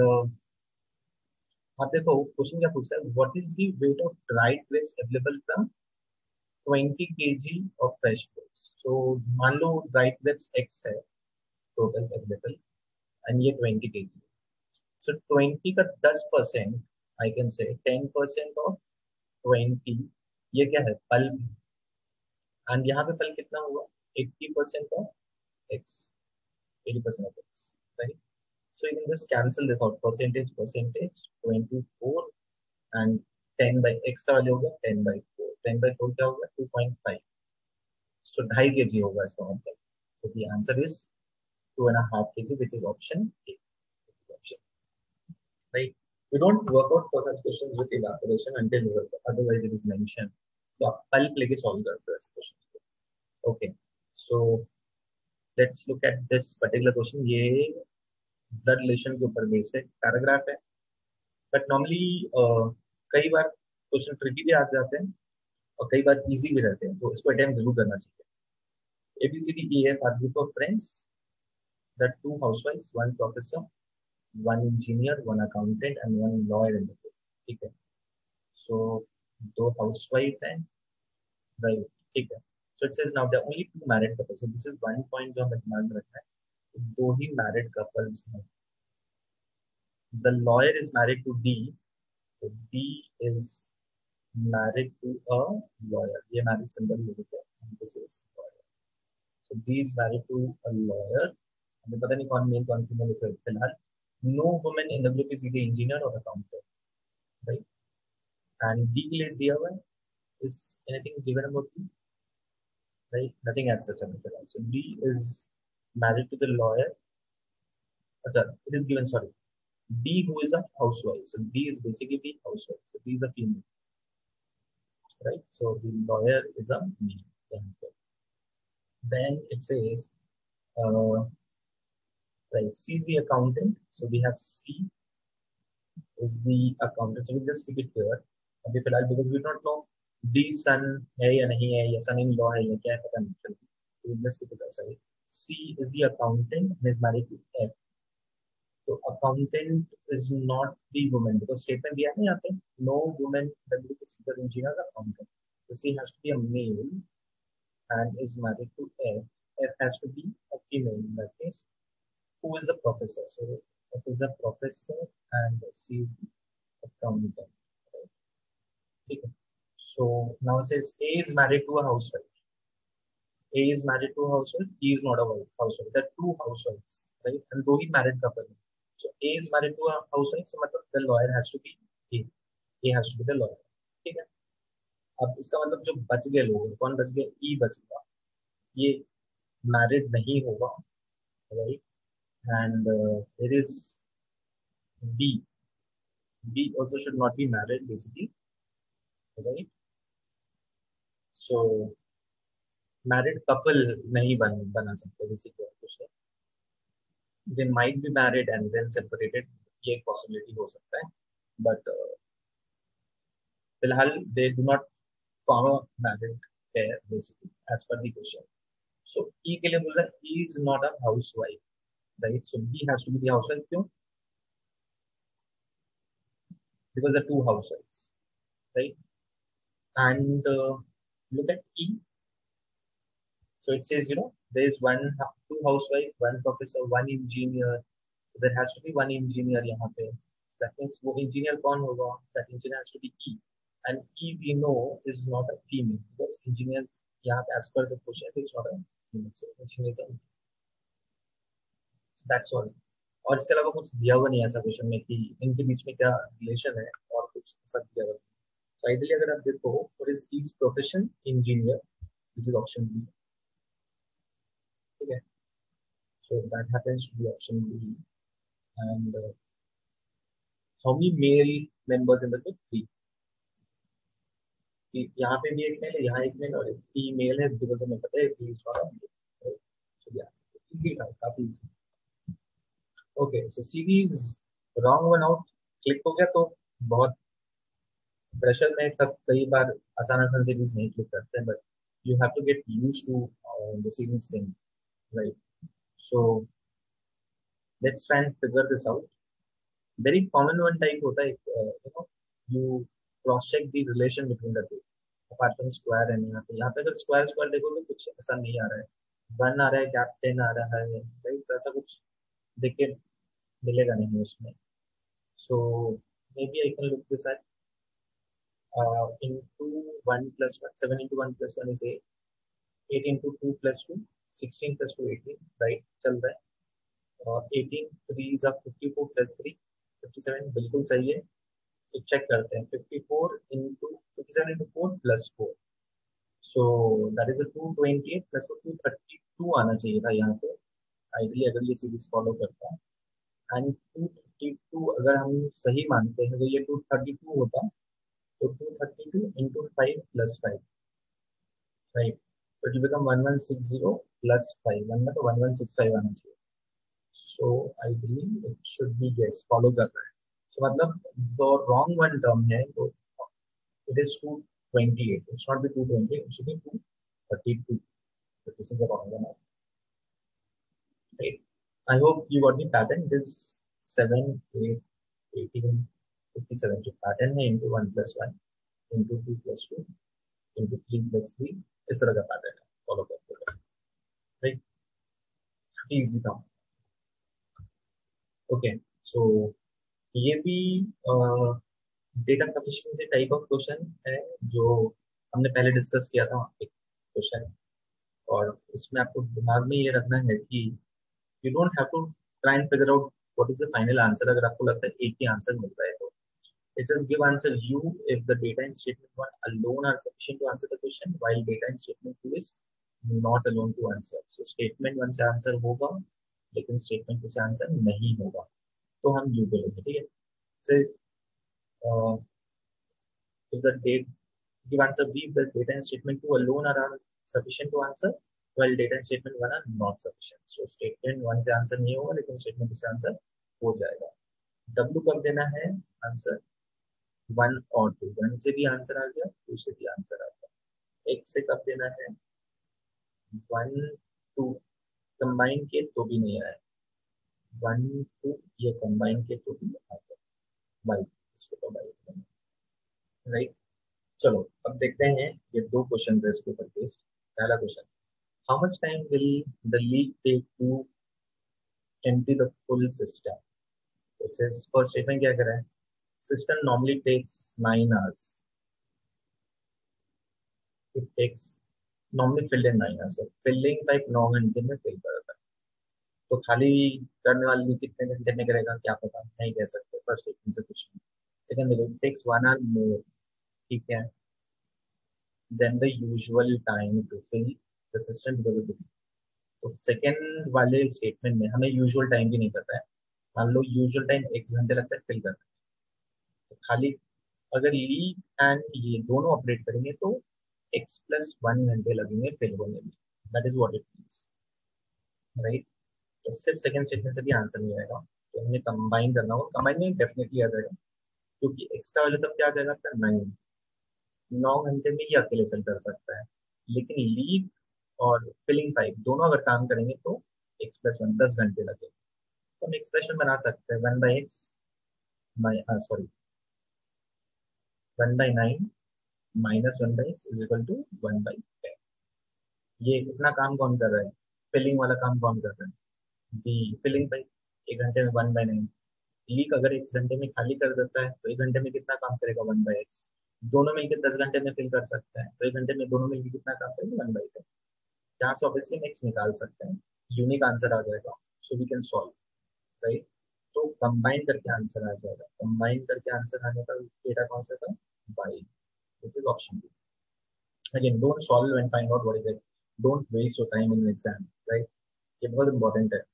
आप देखो क्वेश्चन क्या पूछता है, what is the weight of dried grapes available from twenty kilograms of fresh grapes. So मान लो ड्राइड ग्रेप्स x है टोटल अवेलेबल एंड ये twenty kilograms. So twenty का ten percent, I can say ten percent of twenty, ये क्या है? Pulp. And यहाँ पे पल्प कितना हुआ? eighty percent of x, eighty percent of x, right? So you can just cancel this out, percentage percentage twenty-four and ten by x का वैल्यू होगा ten by four, ten by four क्या होगा? two point five. So ढाई kg होगा इसका मतलब. So the answer is two and a half kg, which is option A. Option, right? You don't work out for such questions with evaporation until otherwise it is mentioned. So pulp लेके solve करते हैं question. Okay, so let's look at this particular question. ये blood relation के ऊपर based है, paragraph है, but normally uh, कई बार question tricky भी आ जाते हैं और कई बार easy भी रहते हैं, तो इसको attempt जरूर करना चाहिए. A B C D E F are group of friends, the two housewives, one professor, one engineer, one accountant, and one lawyer in the group. ठीक है? So दो housewife हैं, right? ठीक है? So it says now there are only two married couples. So this is one point जो हमें ध्यान रखना है. दो ही married couples हैं. The lawyer is married to D. So D is married to a lawyer. ये married symbol लिख है. And this is lawyer. So D is married to a lawyer. हमें पता नहीं कौन मेल कौन फीमेल है फिलहाल. No woman in the group is either engineer or accountant, right? And D के लिए दिया हुआ है, is anything given about D? Right? Nothing as such. So D is married to the lawyer. Achha, it is given, sorry. D who is a housewife. So D is basically the housewife. So D is a female, right? So the lawyer is a male. Then it says, uh, right, C is the accountant. So we have C is the accountant. So we just keep it here. अभी फिलहाल because we don't know D son है या नहीं है या son in law है या क्या है पता नहीं चलती. So we just keep it aside. C is the accountant and is married to F. So accountant is not the woman because statement दिया है यहाँ पे no woman that is either engineer or accountant. So C has to be a male and is married to F. F has to be a female in that case. Who is the professor? So F is a professor and C is the accountant. Right? So now it says A is married to a housewife. A is married to a housewife. E is not a housewife. There are two housewives, right? And though he married couple. So A is married to a housewife. So the lawyer has to be A. A has to be the lawyer. Okay. अब इसका मतलब जो बच गए लोग, कौन बच गए? ई बच गया, ये मैरिड नहीं होगा, right? And there is B, B also should not be married basically, right? So married couple नहीं बन बना सकते बेसिकली कुछ है, they might be married and then separated, ये एक पॉसिबिलिटी हो सकता है, बट फिलहाल they do not form a married pair basically as per the question. So E के लिए बोल रहा है he is not a housewife, right? So B has to be the housewife, क्यों? Because the two housewives, right? And uh, look at E. So it says, you know, there is one, two housewife, one professor, one engineer. So there has to be one engineer यहाँ पे. That means वो engineer कौन होगा? That engineer has to be E. And E we know is not a female because engineers यहाँ पे as per the question is not a female. So engineers are, so that's all. और इसके अलावा कुछ दिया हुआ नहीं है ऐसा क्वेश्चन में कि इनके बीच में क्या रिलेशन है और कुछ ऐसा दिया हुआ. So ideally अगर आप देखो, what is E's profession? Engineer, which is option B. Okay, so that happens to be option B. And uh, how many male members in the group? Three. यहाँ पे भी एक मेल है, यहाँ एक मेल और एक फीमेल है, बिकॉज़ हमें पता है कि इस वाला so yes, easy था, काफी easy. Okay, so series wrong one out click हो गया तो बहुत प्रेशर में तब कई बार आसान आसान सीरीज नहीं क्लिक करते हैं, but you have to get used to the series thing, right? So let's try and figure this out. Very common one type होता है, you know, you cross check the relation between the two apart from square. And यहाँ पे यहाँ पे अगर square square देखोगे कुछ ऐसा नहीं आ रहा है, वन आ रहा है, गैप टेन आ रहा है, राइट? तो ऐसा कुछ देख के मिलेगा नहीं उसमें. So maybe I can look this at uh, into one plus one, seven into one plus one is eight, eight into two plus two, sixteen plus two, eighteen, right? चल रहा है. और eighteen, three is up fifty-four plus three, fifty-seven, बिल्कुल सही है. तो check करते हैं, fifty-four into fifty-seven into four plus four, so that is a two twenty-eight plus two thirty-two आना चाहिए था यहाँ पे आइडियली अगर ये सीरीज फॉलो करता है. एंड two thirty-two अगर हम सही मानते हैं तो ये two thirty-two होता, so two thirty-two into five plus five, right? So it will become eleven sixty plus five. one में तो eleven sixty-five आना चाहिए. So I believe it should be yes, follow कर रहा है. So मतलब जो wrong one term है तो it is two twenty-eight. It should not be two twenty-eight. It should be two thirty-two. So this is the wrong one, right? I hope you got the pattern. This seven, eight, eighteen, fifty-seven जो pattern है into one plus one into two plus two into three plus three, इस तरह का pattern है, follow करते हैं, right? Easy था. Okay, so ये भी data sufficiency type of question है जो हमने पहले डिस्कस किया था एक क्वेश्चन, और इसमें आपको दिमाग में ये रखना है कि you don't have to try and figure out what is the final answer. अगर आपको लगता है एक ही आंसर मिल रहा है तो it says give answer U if the data in statement one alone are sufficient to answer the question, while data in statement two is not alone to answer. So statement one से answer होगा लेकिन statement two से answer नहीं होगा, तो हम U बोलेंगे, ठीक है? So uh, if the date give answer B if the data in statement two alone are sufficient to answer, while data in statement one are not sufficient. So statement one से answer नहीं होगा लेकिन statement two से answer हो जाएगा. W कब देना है आंसर? वन और टू, वन से भी आंसर आ गया, टू से भी आंसर आ गया. एक से कब देना है? वन टू कंबाइन के तो भी नहीं आया, वन टू ये कंबाइन के तो भी आ गया, बाई इसको तो बाई, राइट? चलो अब देखते हैं ये दो क्वेश्चन है इसके ऊपर बेस्ड. पहला question, how much time will the leak take to empty the full system? It says first statement क्या कर रहा है? System normally takes nine hours. It takes normally filled in nine hours. So filling type नौ घंटे में fill करता है. तो खाली करने वाले कितने घंटे में करेगा क्या पता, नहीं कह सकते. फर्स्ट स्टेटमेंट से कुछ नहीं. Second, it takes one hour more. ठीक है, then the usual time to fill the system delivery. तो सेकेंड वाले स्टेटमेंट में हमें यूजुअल टाइम भी नहीं पता है। मान लो यूजुअल टाइम एक घंटे लगता है फिल करने, तो खाली अगर लीड एंड ये दोनों ऑपरेट करेंगे तो एक्स प्लस वन घंटे लगेंगे फिल होने में। That is what it means, right. तो सिर्फ सेकंड स्टेटमेंट से भी आंसर नहीं आएगा, तो हमें कंबाइन करना होगा। कंबाइन में डेफिनेटली आ जाएगा, क्योंकि एक्स्ट्रा वाले तब क्या आ जाएगा आपका नाइन, नौ घंटे में ही अकेले फिल कर सकता है। लेकिन लीड और फिलिंग टाइप दोनों अगर काम करेंगे तो एक्स प्लस वन दस घंटे लगेंगे। तो हम एक्सप्रेशन बना सकते हैं one by x, sorry one by nine minus one by x is equal to one by ten. ये इतना काम कौन कर रहा है, फिलिंग वाला काम कौन कर रहा है, दी फिलिंग बाई एक घंटे में वन बाई नाइन। लीक अगर एक घंटे में खाली कर देता है तो एक घंटे में कितना काम करेगा, वन बाई एक्स। दोनों मिलकर दस घंटे में फिल कर सकते हैं, तो एक घंटे में दोनों मिलकर कितना काम करेंगे, वन बाई टेन। यहाँ से ऑब्वियसली नेक्स्ट निकाल सकते हैं, यूनिक आंसर आ जाएगा, so we can solve, right. तो कंबाइन करके आंसर आ जाएगा, कंबाइन करके आंसर आने का डेटा कौन सा था, by, this is option B. Again don't solve and find out what is x, don't waste your time in exam, right. ये बहुत इंपॉर्टेंट है।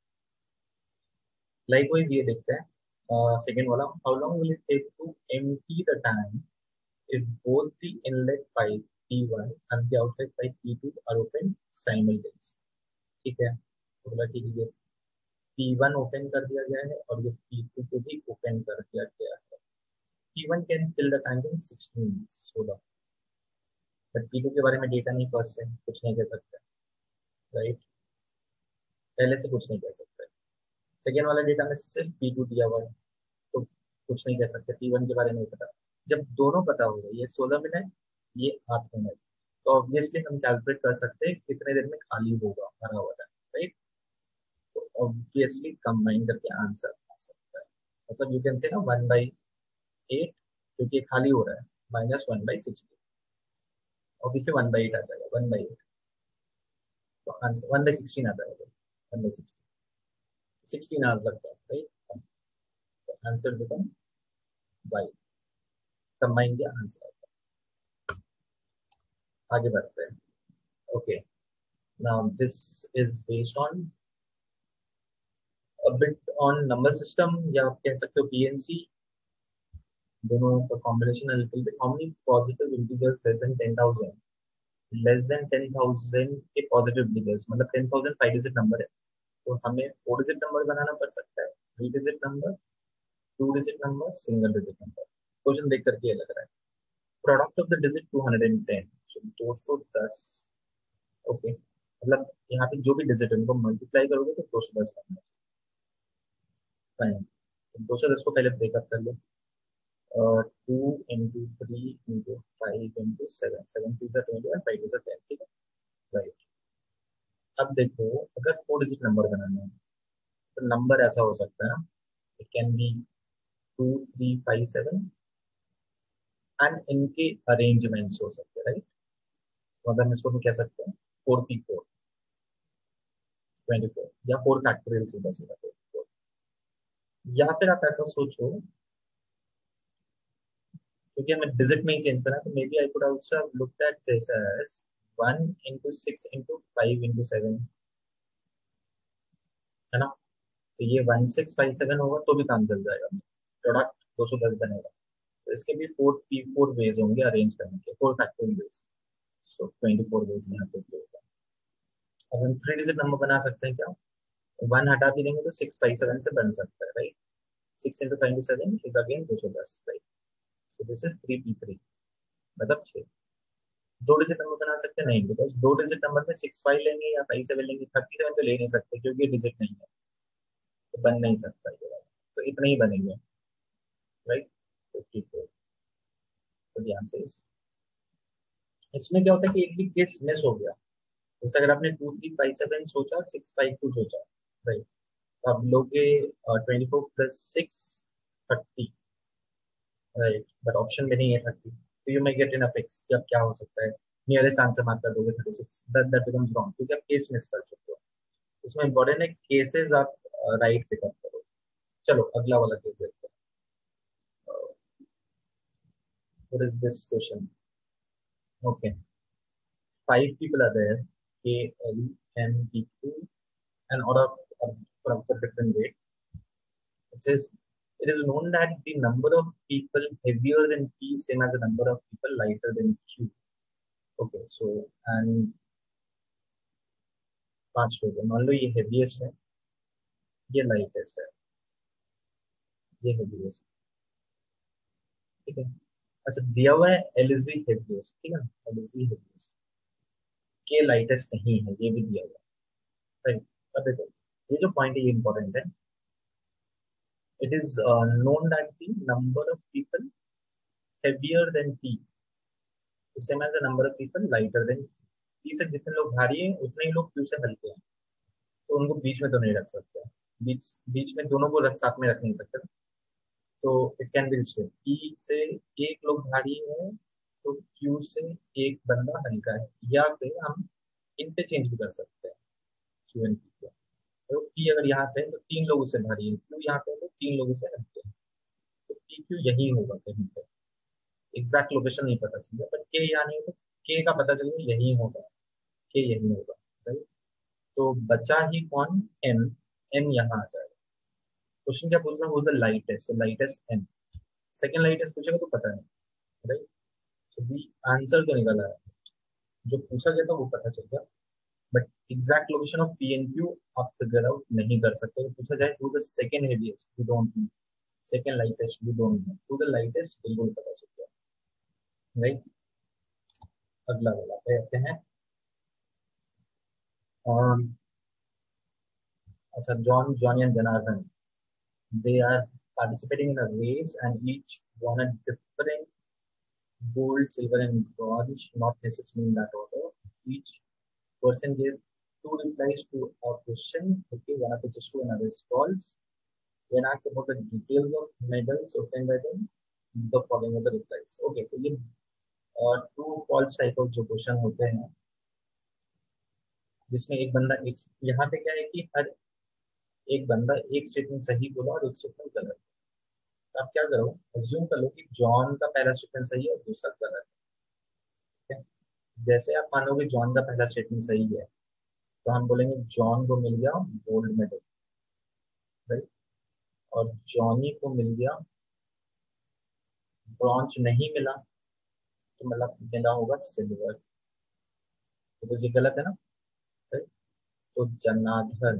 लाइकवाइज ये देखते हैं सेकेंड वाला, how long will it take to empty the tank if both the inlet pipe P one and the outlet pipe P two are open simultaneously। ठीक है, तो बोला ठीक है, P one ओपन कर दिया गया है और ये P two को भी ओपन कर दिया गया है। P one can fill the tank in sixteen minutes, सोलह। बट P two के बारे में डेटा नहीं, फर्स्ट से कुछ नहीं कह सकते, राइट, पहले से कुछ नहीं कह सकते। सेकेंड वाला डेटा में सिर्फ P two दिया हुआ है, तो कुछ नहीं कह सकते, P one के बारे में पता। जब दोनों पता होगा, ये सोलह मिनट ये आठ मिनट, तो ऑब्वियसली हम कैलकुलेट कर सकते हैं कितने देर में खाली होगा भरा हुआ है, राइट। तो ऑब्वियसली कंबाइन करके आंसर आ सकता है, मतलब यू कैन से ना वन बाई एट, क्योंकि खाली हो रहा है, minus one by sixty, obviously one by eight आ जाएगा, वन बाई एट, तो आंसर वन बाई सिक्सटीन आ जाएगा, one by sixteen, sixteen hour लगता है, राइट। तो आंसर बिकम बाई, कंबाइन के आंसर आता है। आगे बढ़ते हैं, okay. Now this is based on a bit on number system, या आप कह सकते हो P N C, दोनों का कॉम्बिनेशन है little bit. How many positive integers less than ten thousand, less than ten thousand के पॉजिटिव इंटीजर्स, मतलब ten thousand five digit number है, तो हमें फोर डिजिट नंबर बनाना पड़ सकता है, three digit number, two digit number, single digit number. Question देख करके ये लग रहा है, product of the digit two hundred ten, so दो सौ दस, ओके। मतलब यहाँ पे जो भी डिजिट है उनको मल्टीप्लाई करोगे तो दो सौ दस बनना चाहिए। दो सौ दस को पहले ब्रेकअप कर लो, two into three into five into seven, seven two twenty one, five two ten, ठीक है, राइट। अब देखो अगर फोर डिजिट नंबर बनाना है तो नंबर ऐसा हो सकता है ना, it can be two three five seven and इनके अरेंजमेंट्स हो सकते हैं, राइट। तो अगर हम इसको भी कह सकते हैं four P four twenty four, या फोर फैक्टोरियल सीधा सीधा फोर, या फिर आप ऐसा सोचो, क्योंकि हमें डिजिट में ही चेंज करना है, तो maybe I could also have looked at this as one into six into five into seven, है ना। तो ये वन सिक्स फाइव सेवन होगा तो भी काम चल जाएगा, प्रोडक्ट दो सौ दस बनेगा। तो इसके भी फोर पी फोर वेज होंगे अरेंज करने के, four factorial ways, so twenty four ways यहाँ पे होगा। अब हम थ्री डिजिट नंबर बना सकते हैं क्या, वन हटा भी देंगे तो सिक्स फाइव सेवन से बन सकता है, right. Six into twenty seven is again दो सौ दस, right. So this is three P three, मतलब छः। दो डिजिट नंबर बना सकते नहीं, बिकॉज दो डिजिट नंबर में सिक्स फाइव लेंगे या फाइव सेवन लेंगे, थर्टी सेवन तो ले नहीं सकते क्योंकि डिजिट नहीं है, तो बन नहीं सकता ये वाला। तो इतने ही बनेंगे, राइट, फिफ्टी फोर। तो ध्यान से इस इसमें क्या होता है कि एक भी केस मिस हो गया, जैसे अगर आपने टू थ्री फाइव सेवन सोचा, सिक्स फाइव टू सोचा, राइट, तो आप लोगे twenty four plus six thirty, right, but option में नहीं है थर्टी, तो you may get in a fix कि अब क्या हो सकता है, नियरेस्ट आंसर मार्क कर दोगे thirty six, that that becomes wrong, क्योंकि आप केस मिस कर चुके हो। इसमें इंपॉर्टेंट है केसेस आप राइट पिकअप करो। चलो अगला वाला केस देखते हैं, what is this question, okay. five people are there, K, L, M, P, Q, and order of, of the different weight. It says it is known that the number of people heavier than P is same as the number of people lighter than Q. Okay, so and पांच लोग हैं, मान लो ये heaviest है, ये lightest है, ये heaviest, ठीक है। अच्छा दिया हुआ है एल इज दी हेवीएस्ट, ठीक है, एल इज दी हेवीएस्ट, के लाइटेस्ट नहीं है, ये भी दिया हुआ है, राइट। अब देखो ये जो पॉइंट है ये इंपॉर्टेंट है। It is known that the number of people heavier than P is same as the number of people lighter than P से जितने लोग भारी हैं उतने ही लोग Q से हल्के हैं, तो उनको बीच में तो नहीं रख सकते, बीच बीच में दोनों को रख साथ में रख नहीं सकते, तो it can be this way, P से एक लोग भारी है तो Q से एक बंदा हल्का है, या फिर हम इंटरचेंज भी कर सकते हैं Q एंड P को। तो P अगर यहाँ पे है तो तीन लोगों से भारी है, Q यहाँ पे है तो तीन लोगों से हल्के हैं, तो P Q यही होगा कहीं पे, एग्जैक्ट लोकेशन नहीं पता चलेगा, पर के यहाँ नहीं तो के का पता चलेगा यही होगा, के यही होगा, राइट। तो बचा ही कौन, एन, एन यहाँ आ जाएगा। क्वेश्चन क्या पूछ रहा है, वो द लाइटेस्ट, तो लाइटेस्ट एन, सेकंड लाइटेस्ट पूछेगा तो पता नहीं, राइट। सो दी आंसर तो निकल आया, जो पूछा गया था वो पता चल गया, but exact location of P and Q आप फिगर आउट नहीं कर सकते। तो पूछा जाए who the second heaviest, we don't know, second lightest we don't know, who the lightest बिल्कुल पता चल गया, राइट। अगला वाला कहते हैं um, अच्छा, John, Johnny and Janardan, they are participating in a race and each won a different gold, silver and bronze, not necessarily in that order. Each person gave two replies to a question, okay, one of which is true, another is false. When asked about the details of medals obtained by them, the following are the replies. Okay, तो ये true false type of जो question होते हैं, जिसमें एक बंदा एक, यहाँ पे क्या है कि हर एक बंदा एक स्टेटमेंट सही बोला और एक स्टेटमेंट गलत, तो आप क्या करो, अज्यूम कर लो कि जॉन का पहला स्टेटमेंट सही है और दूसरा गलत है, जैसे आप मानोगे जॉन का पहला स्टेटमेंट सही है तो हम बोलेंगे जॉन को मिल गया गोल्ड मेडल, राइट, और जॉनी को मिल गया ब्रॉन्ज नहीं मिला, तो मतलब मिला होगा सिल्वर, तो ये गलत है ना, राइट। तो जनार्दन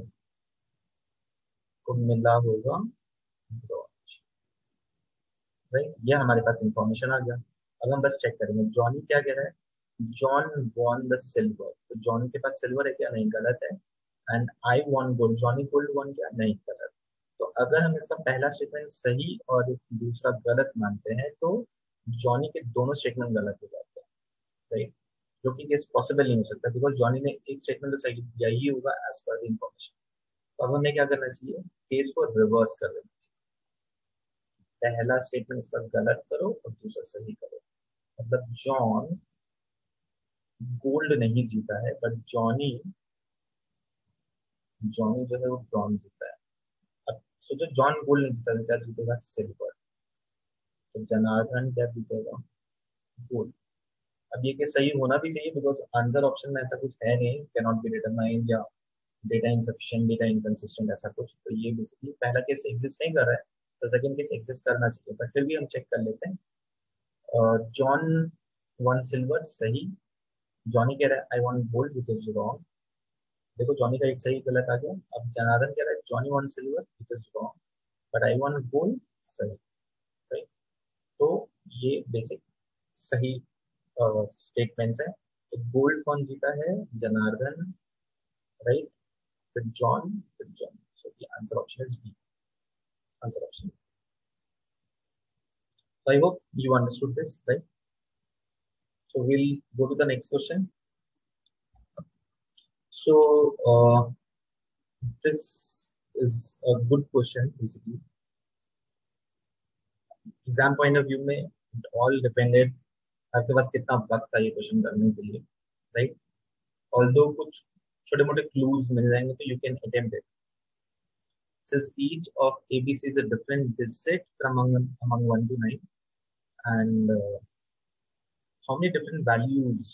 को मिला होगा ब्रॉन्ज, राइट, ये हमारे पास इंफॉर्मेशन आ गया। अब हम बस चेक करेंगे जॉनी क्या कह रहा है, जॉन वॉन द सिल्वर, तो जॉन के पास सिल्वर है क्या, नहीं, गलत है। And I won gold, Johnny gold won क्या, नहीं, गलत। तो अगर हम इसका पहला स्टेटमेंट सही और दूसरा गलत मानते हैं तो जॉनी के दोनों स्टेटमेंट गलत हो जाते हैं, राइट, जो कि केस पॉसिबल नहीं हो सकता, बिकॉज जॉनी ने एक स्टेटमेंट तो सही दिया ही होगा एज पर द इंफॉर्मेशन। तो अब हमें क्या करना चाहिए, केस को रिवर्स कर देना चाहिए, पहला स्टेटमेंट इसका गलत करो और दूसरा सही करो, मतलब जॉन गोल्ड नहीं जीता है, बट जॉनी जॉनी जो है वो ब्रॉन्ज जीता है। अब सोचो जॉन गोल्ड नहीं जीता, क्या जीतेगा, सिल्वर, तो जनार्दन क्या जीतेगा, गोल्ड। अब ये केस सही होना भी चाहिए, बिकॉज आंसर ऑप्शन में ऐसा कुछ है नहीं, कैन नॉट बी डिटरमाइंड या डेटा इनसफिशिएंट, डेटा इनकंसिस्टेंट, ऐसा कुछ, तो ये बेसिकली पहला केस एग्जिस्ट नहीं कर रहा है, तो सेकंड केस एग्जिस्ट करना चाहिए, बट फिर भी हम चेक कर लेते हैं। जॉन वन सिल्वर सही, जॉनी कह रहा है I want gold which is wrong, देखो जॉनी का एक सही गलत आ गया। अब जनार्दन कह रहा है Johnny won silver which is wrong but I want gold, सही, राइट। तो ये बेसिक सही स्टेटमेंट्स है। तो गोल्ड कौन जीता है, जनार्दन, राइट, फिर जॉन, फिर John, so the answer option is B, answer option. So I hope you understood this, right? So we'll go to the next question. So uh, this is a good question basically. Exam point of view में it all depended आपके पास कितना वक्त था ये question करने के लिए, right. Although कुछ छोटे मोटे क्लूज मिल जाएंगे तो you can attempt it. Since each of A B C is a different digit from among among one to nine, and uh, how many different values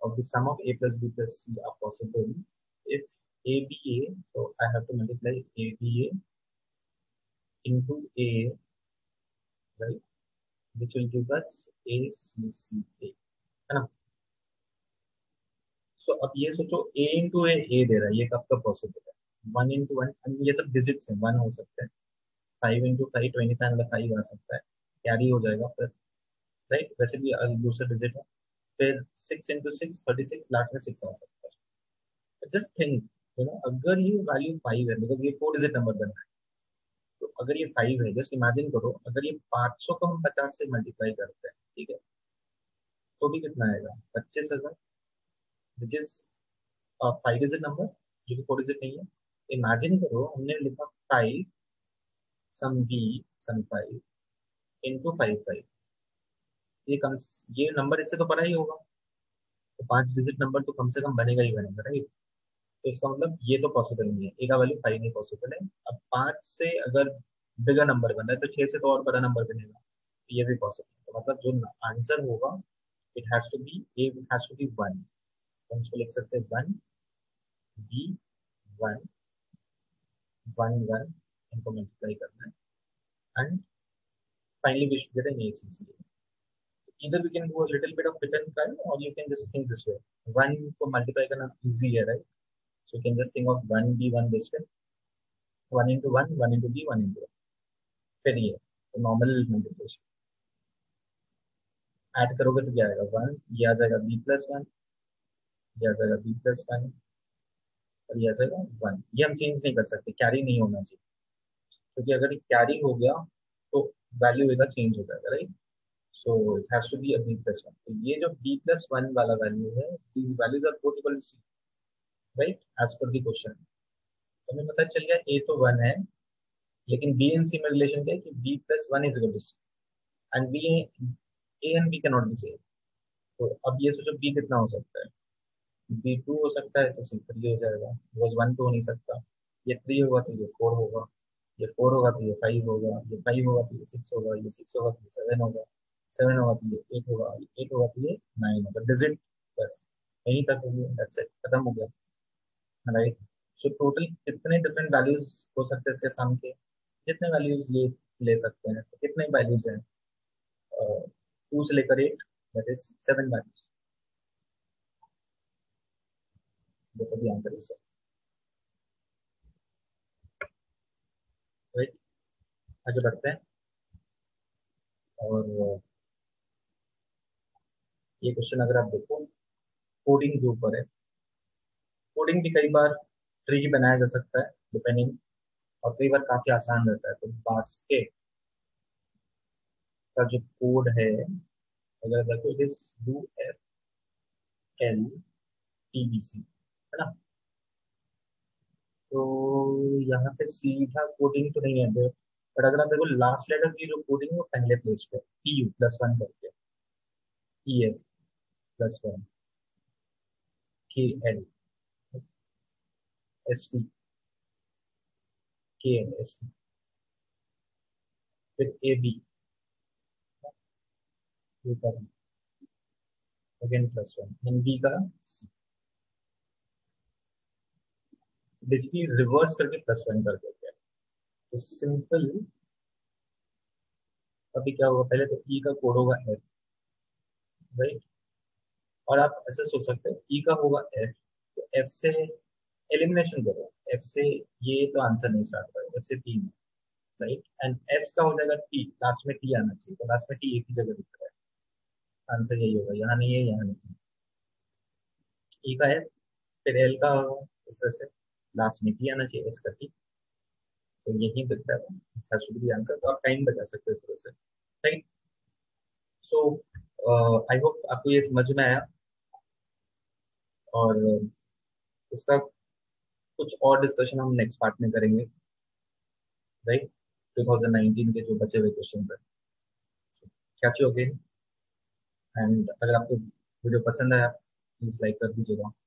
of the sum of a plus b plus c are possible if a b a, so I have to multiply a b a into a, right, which will give us a c c a, है ना. सो so, अब ये सोचो a into ए ए दे रहा है, ये कब कब पॉसिबल है. वन इंटू वन, ये सब डिजिट्स हैं, वन हो सकता है. Five into five twenty five मतलब फाइव आ सकता है, कैरी हो जाएगा फिर, राइट. वैसे भी दूसरा डिजिट है. फिर six into six thirty six, last में सिक्स आ सकता है. जस्ट थिंक, यू नो, अगर ये वैल्यू फाइव है, बिकॉज ये फोर डिजिट नंबर बन रहा है, तो अगर ये फाइव है, जस्ट इमेजिन करो अगर ये पाँच सौ को हम पचास से मल्टीप्लाई करते हैं, ठीक है, तो भी कितना आएगा, पच्चीस हजार, which is five digit number, जो कि फोर डिजिट नहीं है. इमेजिन करो हमने लिखा five sum B sum five into five five, ये कम, ये नंबर इससे तो बड़ा ही होगा, तो पांच डिजिट नंबर तो कम से कम बनेगा ही बनेगा, राइट. तो इसका मतलब ये तो पॉसिबल नहीं है, ए का वैल्यू फाइव नहीं पॉसिबल है. अब पांच से अगर बिगर नंबर बन रहा है तो छह से तो और बड़ा नंबर बनेगा, तो ये भी पॉसिबल है. तो मतलब जो आंसर होगा it has to be, A has to be one. हम इसको लिख सकते हैं one B one, one one, इनको मल्टीप्लाई करना है, and finally we should get an A C C. Either we can do a little bit of fit and try, or you can just think this way. One को multiply करना easy है, right? So you can just think of one b one this way. One into one, one into b, one into one. फिर ये तो normal multiplication. Add करोगे तो क्या आएगा, one, ये आ जाएगा b plus one, ये आ जाएगा b plus one, और ये आ जाएगा one. ये हम चेंज नहीं कर सकते, कैरी नहीं होना चाहिए, क्योंकि अगर कैरी हो गया तो वैल्यू इधर चेंज हो जाएगा, right. So it has to be a b plus one. तो ये जो b plus one वाला वैल्यू है, these values are both equal to c, right? As per the question. तो हमें पता चल गया a तो one है, लेकिन b and c में रिलेशन क्या है कि b plus one is equal to c, and b a and b cannot be same. तो अब ये सोचो b कितना हो सकता है, b two हो सकता है तो c three हो जाएगा, because one तो हो नहीं सकता. ये three होगा तो ये four होगा, ये four होगा तो ये five होगा, ये five होगा तो ये six होगा, ये six होगा तो ये seven होगा, सेवन होगा तो ये एट होगा, एट होगा तो ये नाइन होगा. डिजिट बस यहीं तक होगी, दैट्स इट, खत्म हो गया, राइट. सो टोटल कितने डिफरेंट वैल्यूज हो सकते हैं इसके सम के, जितने वैल्यूज ये ले सकते हैं, तो कितने वैल्यूज हैं, टू से लेकर eight, that is seven values. देखो द आंसर इज राइट. आगे बढ़ते हैं, और ये क्वेश्चन अगर आप देखो कोडिंग के ऊपर है. कोडिंग भी कई बार ट्रिकी बनाया जा सकता है डिपेंडिंग, और कई बार काफी आसान रहता है. तो बास्केट का जो कोड है, अगर देखो it is U F L T B C, है ना. तो यहाँ पे सीधा कोडिंग तो नहीं है, बट अगर आप देखो लास्ट लेटर की जो कोडिंग है वो पहले प्लेस पे टी यू प्लस वन करके, E F plus one, K L S T, K L S T, फिर A B again plus one, and B का सी, बेसिकली रिवर्स करके प्लस वन कर देते हैं. तो सिंपल अभी क्या होगा, पहले तो ई का कोड होगा एफ, राइट. और आप ऐसे सोच सकते हैं ई का होगा एफ, तो एफ से एलिमिनेशन करो, एफ से ये तो आंसर नहीं स्टार्ट करेगा, एफ से तीन, राइट. एंड एस का हो जाएगा टी, लास्ट में टी आना चाहिए, तो लास्ट में टी एक ही जगह दिख रहा है, आंसर यही होगा, यहाँ नहीं है यहाँ नहीं. ई का एफ, फिर एल का होगा इस तरह से, लास्ट में टी आना चाहिए, एस का टी, तो यही दिखता है शुड आंसर. तो आप टाइम बचा सकते हो इस तरह से, राइट. सो आई होप आपको ये समझ में आया, और इसका कुछ और डिस्कशन हम नेक्स्ट पार्ट में करेंगे, राइट. ट्वेंटी नाइनटीन के जो बचे हुए क्वेश्चन पर. कैच यू अगेन, एंड अगर आपको वीडियो पसंद आया प्लीज लाइक कर दीजिएगा.